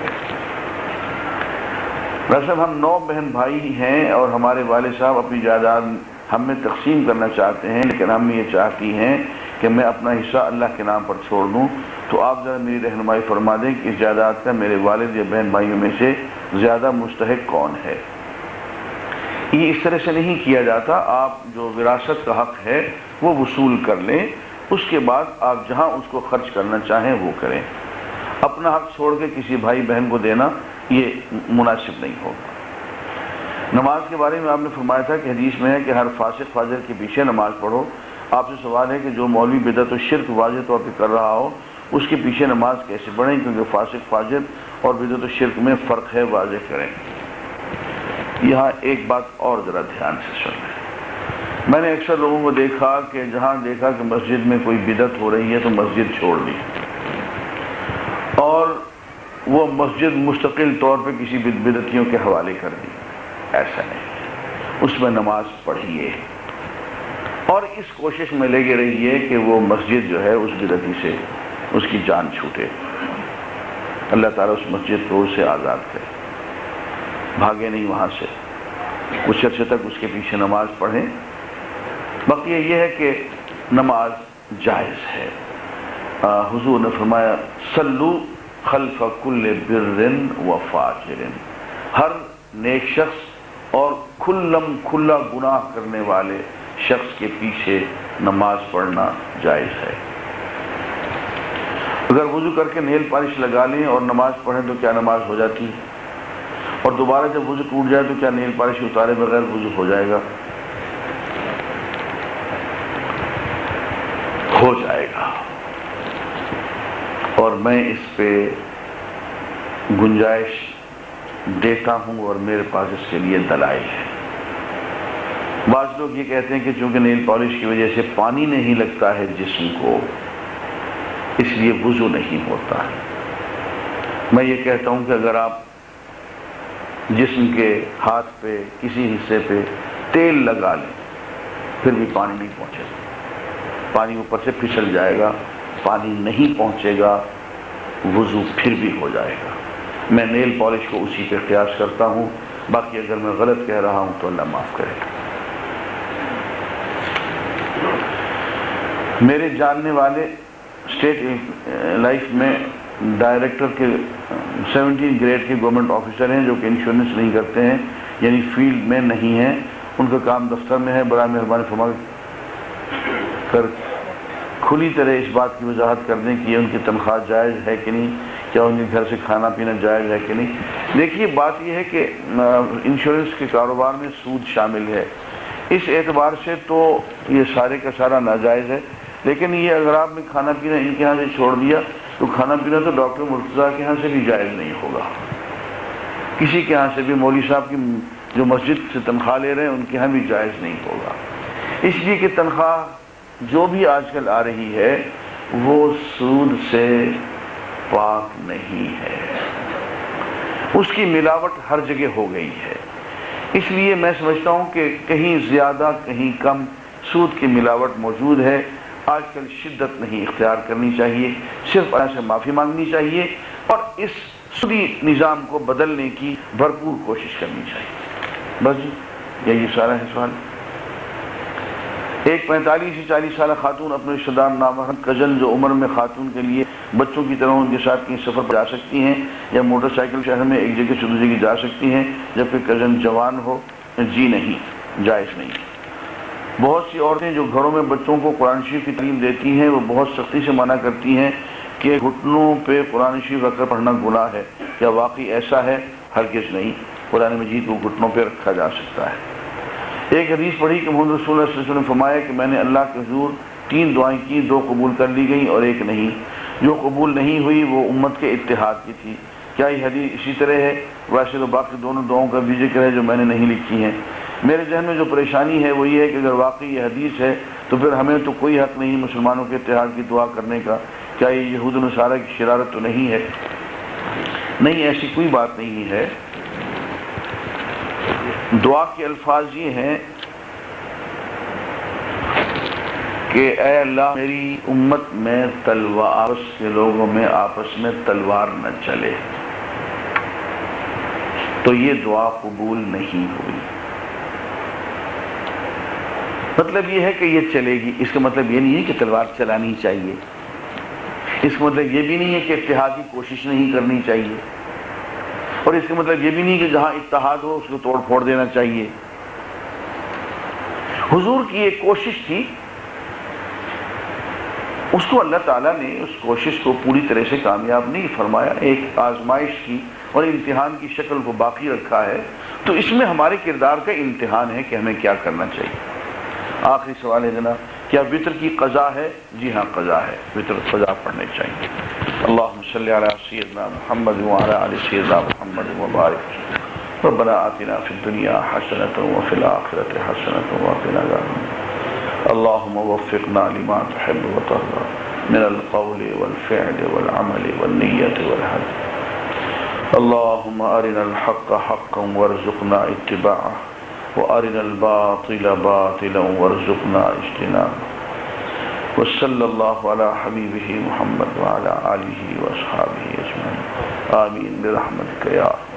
ویسے ہم 9 بہن بھائی ہیں اور ہمارے والد صاحب اپنی جائیداد ہم میں تقسیم کرنا چاہتے ہیں، لیکن ہم یہ چاہتی ہیں کہ میں اپنا حصہ اللہ کے نام پر چھوڑ دوں. تو آپ ذرا میری رہنمائی فرما دیں کہ اس جائیداد کا میرے والد یا بہن بھائیوں میں سے زیادہ مستحق کون ہے. یہ اس طرح سے نہیں کیا جاتا. آپ جو وراثت کا حق ہے وہ وصول کر لیں، اس کے بعد آپ جہاں اس کو خرچ کرنا چاہیں وہ کریں. اپنا حق چھوڑ کے کسی بھائی بہن کو دینا یہ مناسب نہیں ہوگا. نماز کے بارے میں آپ نے فرمایا تھا کہ حدیث میں ہے کہ ہر فاسق فاجر کے پیچھے نماز پڑھو. آپ سے سوال ہے کہ جو مولوی بدعت و شرک واضح طور پہ کر رہا ہو اس کے پیچھے نماز کیسے پڑھیں، کیونکہ فاسق فاجر اور بدعت و شرک میں فرق ہے، واضح کریں. یہاں ایک بات اور ذرا دھیان سے سنیں. میں نے اکثر لوگوں کو دیکھا کہ جہاں دیکھا کہ مسجد میں کوئی بدعت ہو رہی ہے تو مسجد چھوڑ دی اور وہ مسجد مستقل طور پہ کسی بدعتیوں کے حوالے کر دی. ایسا نہیں، اس میں نماز پڑھیے اور اس کوشش میں لگے رہیے کہ وہ مسجد جو ہے اس بدعتی سے اس کی جان چھوٹے. اللہ تعالیٰ اس مسجد کو اس سے آزاد کرے، بھاگے نہیں وہاں سے، کچھ عرصے تک اس کے پیچھے نماز پڑھیں. باقی یہ ہے کہ نماز جائز ہے. حضور نے فرمایا صلو خلف کل بر و فاجر، ہر نیک شخص اور کھلا گناہ کرنے والے شخص کے پیچھے نماز پڑھنا جائز ہے. اگر وضو کر کے نیل پالش لگا لیں اور نماز پڑھیں تو کیا نماز ہو جاتی ہے؟ اور دوبارہ جب وضو ٹوٹ جائے تو کیا نیل پالش اتارے بغیر وضو ہو جائے گا؟ ہو جائے گا. اور میں اس پہ گنجائش دیتا ہوں اور میرے پاس اس کے لیے دلائل ہے. بعض لوگ یہ کہتے ہیں کہ چونکہ نیل پالش کی وجہ سے پانی نہیں لگتا ہے جسم کو اس لیے وضو نہیں ہوتا ہے. میں یہ کہتا ہوں کہ اگر آپ جسم کے ہاتھ پہ کسی حصے پہ تیل لگا لیں پھر بھی پانی نہیں پہنچے گا، پانی اوپر سے پھسل جائے گا، پانی نہیں پہنچے گا، وضو پھر بھی ہو جائے گا۔ میں نیل پالش کو اسی پہ قیاس کرتا ہوں، باقی اگر میں غلط کہہ رہا ہوں تو اللہ معاف کرے۔ میرے جاننے والے اسٹیٹ لائف میں ڈائریکٹر کے 17 گریڈ کے گورنمنٹ آفیسر ہیں جو کہ انشورنس نہیں کرتے ہیں، یعنی فیلڈ میں نہیں ہیں، ان کا کام دفتر میں ہے۔ برائے مہربانی فرما کر کھلی طرح اس بات کی وضاحت کر دیں کہ یہ ان کی تنخواہ جائز ہے کہ نہیں، کیا ان کے گھر سے کھانا پینا جائز ہے کہ نہیں۔ دیکھیے بات یہ ہے کہ انشورنس کے کاروبار میں سود شامل ہے، اس اعتبار سے تو یہ سارے کا سارا ناجائز ہے، لیکن یہ اگر آپ نے کھانا پینا ان کے ہاں سے چھوڑ دیا تو کھانا پینا تو ڈاکٹر مرتضیٰ کے ہاں سے بھی جائز نہیں ہوگا، کسی کے ہاں سے بھی، مولوی صاحب کی جو مسجد سے تنخواہ لے رہے ہیں ان کے ہاں بھی جائز نہیں ہوگا، اس لیے کہ تنخواہ جو بھی آج کل آ رہی ہے وہ سود سے پاک نہیں ہے، اس کی ملاوٹ ہر جگہ ہو گئی ہے۔ اس لیے میں سمجھتا ہوں کہ کہیں زیادہ کہیں کم سود کی ملاوٹ موجود ہے۔ آج کل شدت نہیں اختیار کرنی چاہیے، صرف اللہ سے معافی مانگنی چاہیے اور اس سودی نظام کو بدلنے کی بھرپور کوشش کرنی چاہیے۔ بس جی یہی سارا ہے سوال۔ ایک 45 سے 40 سالہ خاتون اپنے رشتہ دار نامحرم کزن جو عمر میں خاتون کے لیے بچوں کی طرح ان کے ساتھ کہیں سفر پر جا سکتی ہیں یا موٹر سائیکل شہر میں ایک جگہ سے دوسری جگہ جا سکتی ہیں جبکہ کزن جوان ہو؟ جی نہیں، جائز نہیں۔ بہت سی عورتیں جو گھروں میں بچوں کو قرآن شریف کی تعلیم دیتی ہیں وہ بہت سختی سے منع کرتی ہیں کہ گھٹنوں پہ قرآن شریف رکھ کر پڑھنا گناہ ہے، کیا واقعی ایسا ہے؟ ہرگز نہیں، قرآن مجید کو گھٹنوں پہ رکھا جا سکتا ہے۔ ایک حدیث پڑھی کہ محمد رسول اللہ صلی اللہ علیہ وسلم نے فرمایا کہ میں نے اللہ کے حضور 3 دعائیں کی، 2 قبول کر لی گئیں اور ایک نہیں، جو قبول نہیں ہوئی وہ امت کے اتحاد کی تھی۔ کیا یہ حدیث اسی طرح ہے؟ ویسے تو باقی دونوں دعاؤں کا بھی ذکر ہے جو میں نے نہیں لکھی ہیں۔ میرے ذہن میں جو پریشانی ہے وہ یہ ہے کہ اگر واقعی یہ حدیث ہے تو پھر ہمیں تو کوئی حق نہیں مسلمانوں کے اتحاد کی دعا کرنے کا، کیا یہ یہود و نصارہ کی شرارت تو نہیں ہے؟ نہیں، ایسی کوئی بات نہیں ہے۔ دعا کے الفاظ یہ ہیں کہ اے اللہ میری امت میں تلوار، آپس کے لوگوں میں آپس میں تلوار نہ چلے، تو یہ دعا قبول نہیں ہوئی۔ مطلب یہ ہے کہ یہ چلے گی، اس کا مطلب یہ نہیں ہے کہ تلوار چلانی چاہیے، اس کا مطلب یہ بھی نہیں ہے کہ اتحاد کی کوشش نہیں کرنی چاہیے، اور اس کا مطلب یہ بھی نہیں کہ جہاں اتحاد ہو اس کو توڑ پھوڑ دینا چاہیے۔ حضور کی ایک کوشش تھی، اس کو اللہ تعالیٰ نے اس کوشش کو پوری طرح سے کامیاب نہیں فرمایا، ایک آزمائش کی اور امتحان کی شکل کو باقی رکھا ہے، تو اس میں ہمارے کردار کا امتحان ہے کہ ہمیں کیا کرنا چاہیے۔ آخری سوال ہے جناب، کیا وطر کی قضا ہے؟ جی ہاں قضا ہے، وطر قضا پڑھنے چاہیے۔ اللہم صلی علی سیدنا محمد وعلی آل سیدنا محمد وبارک۔ ربنا آتنا فی الدنیا حسنۃ وفی الآخرۃ حسنۃ وقنا عذاب النار۔ اللہم وفقنا لما تحب وترضى من القول والفعل والعمل والنیت والحج۔ اللہم ارنا الحق حقا وارزقنا اتباعہ وارنا الباطل باطلا وارزقنا اجتنابه۔ وصلی اللہ علی حبیبہ محمد وعلی آلہ واصحابہ اجمعین، آمین برحمتک یا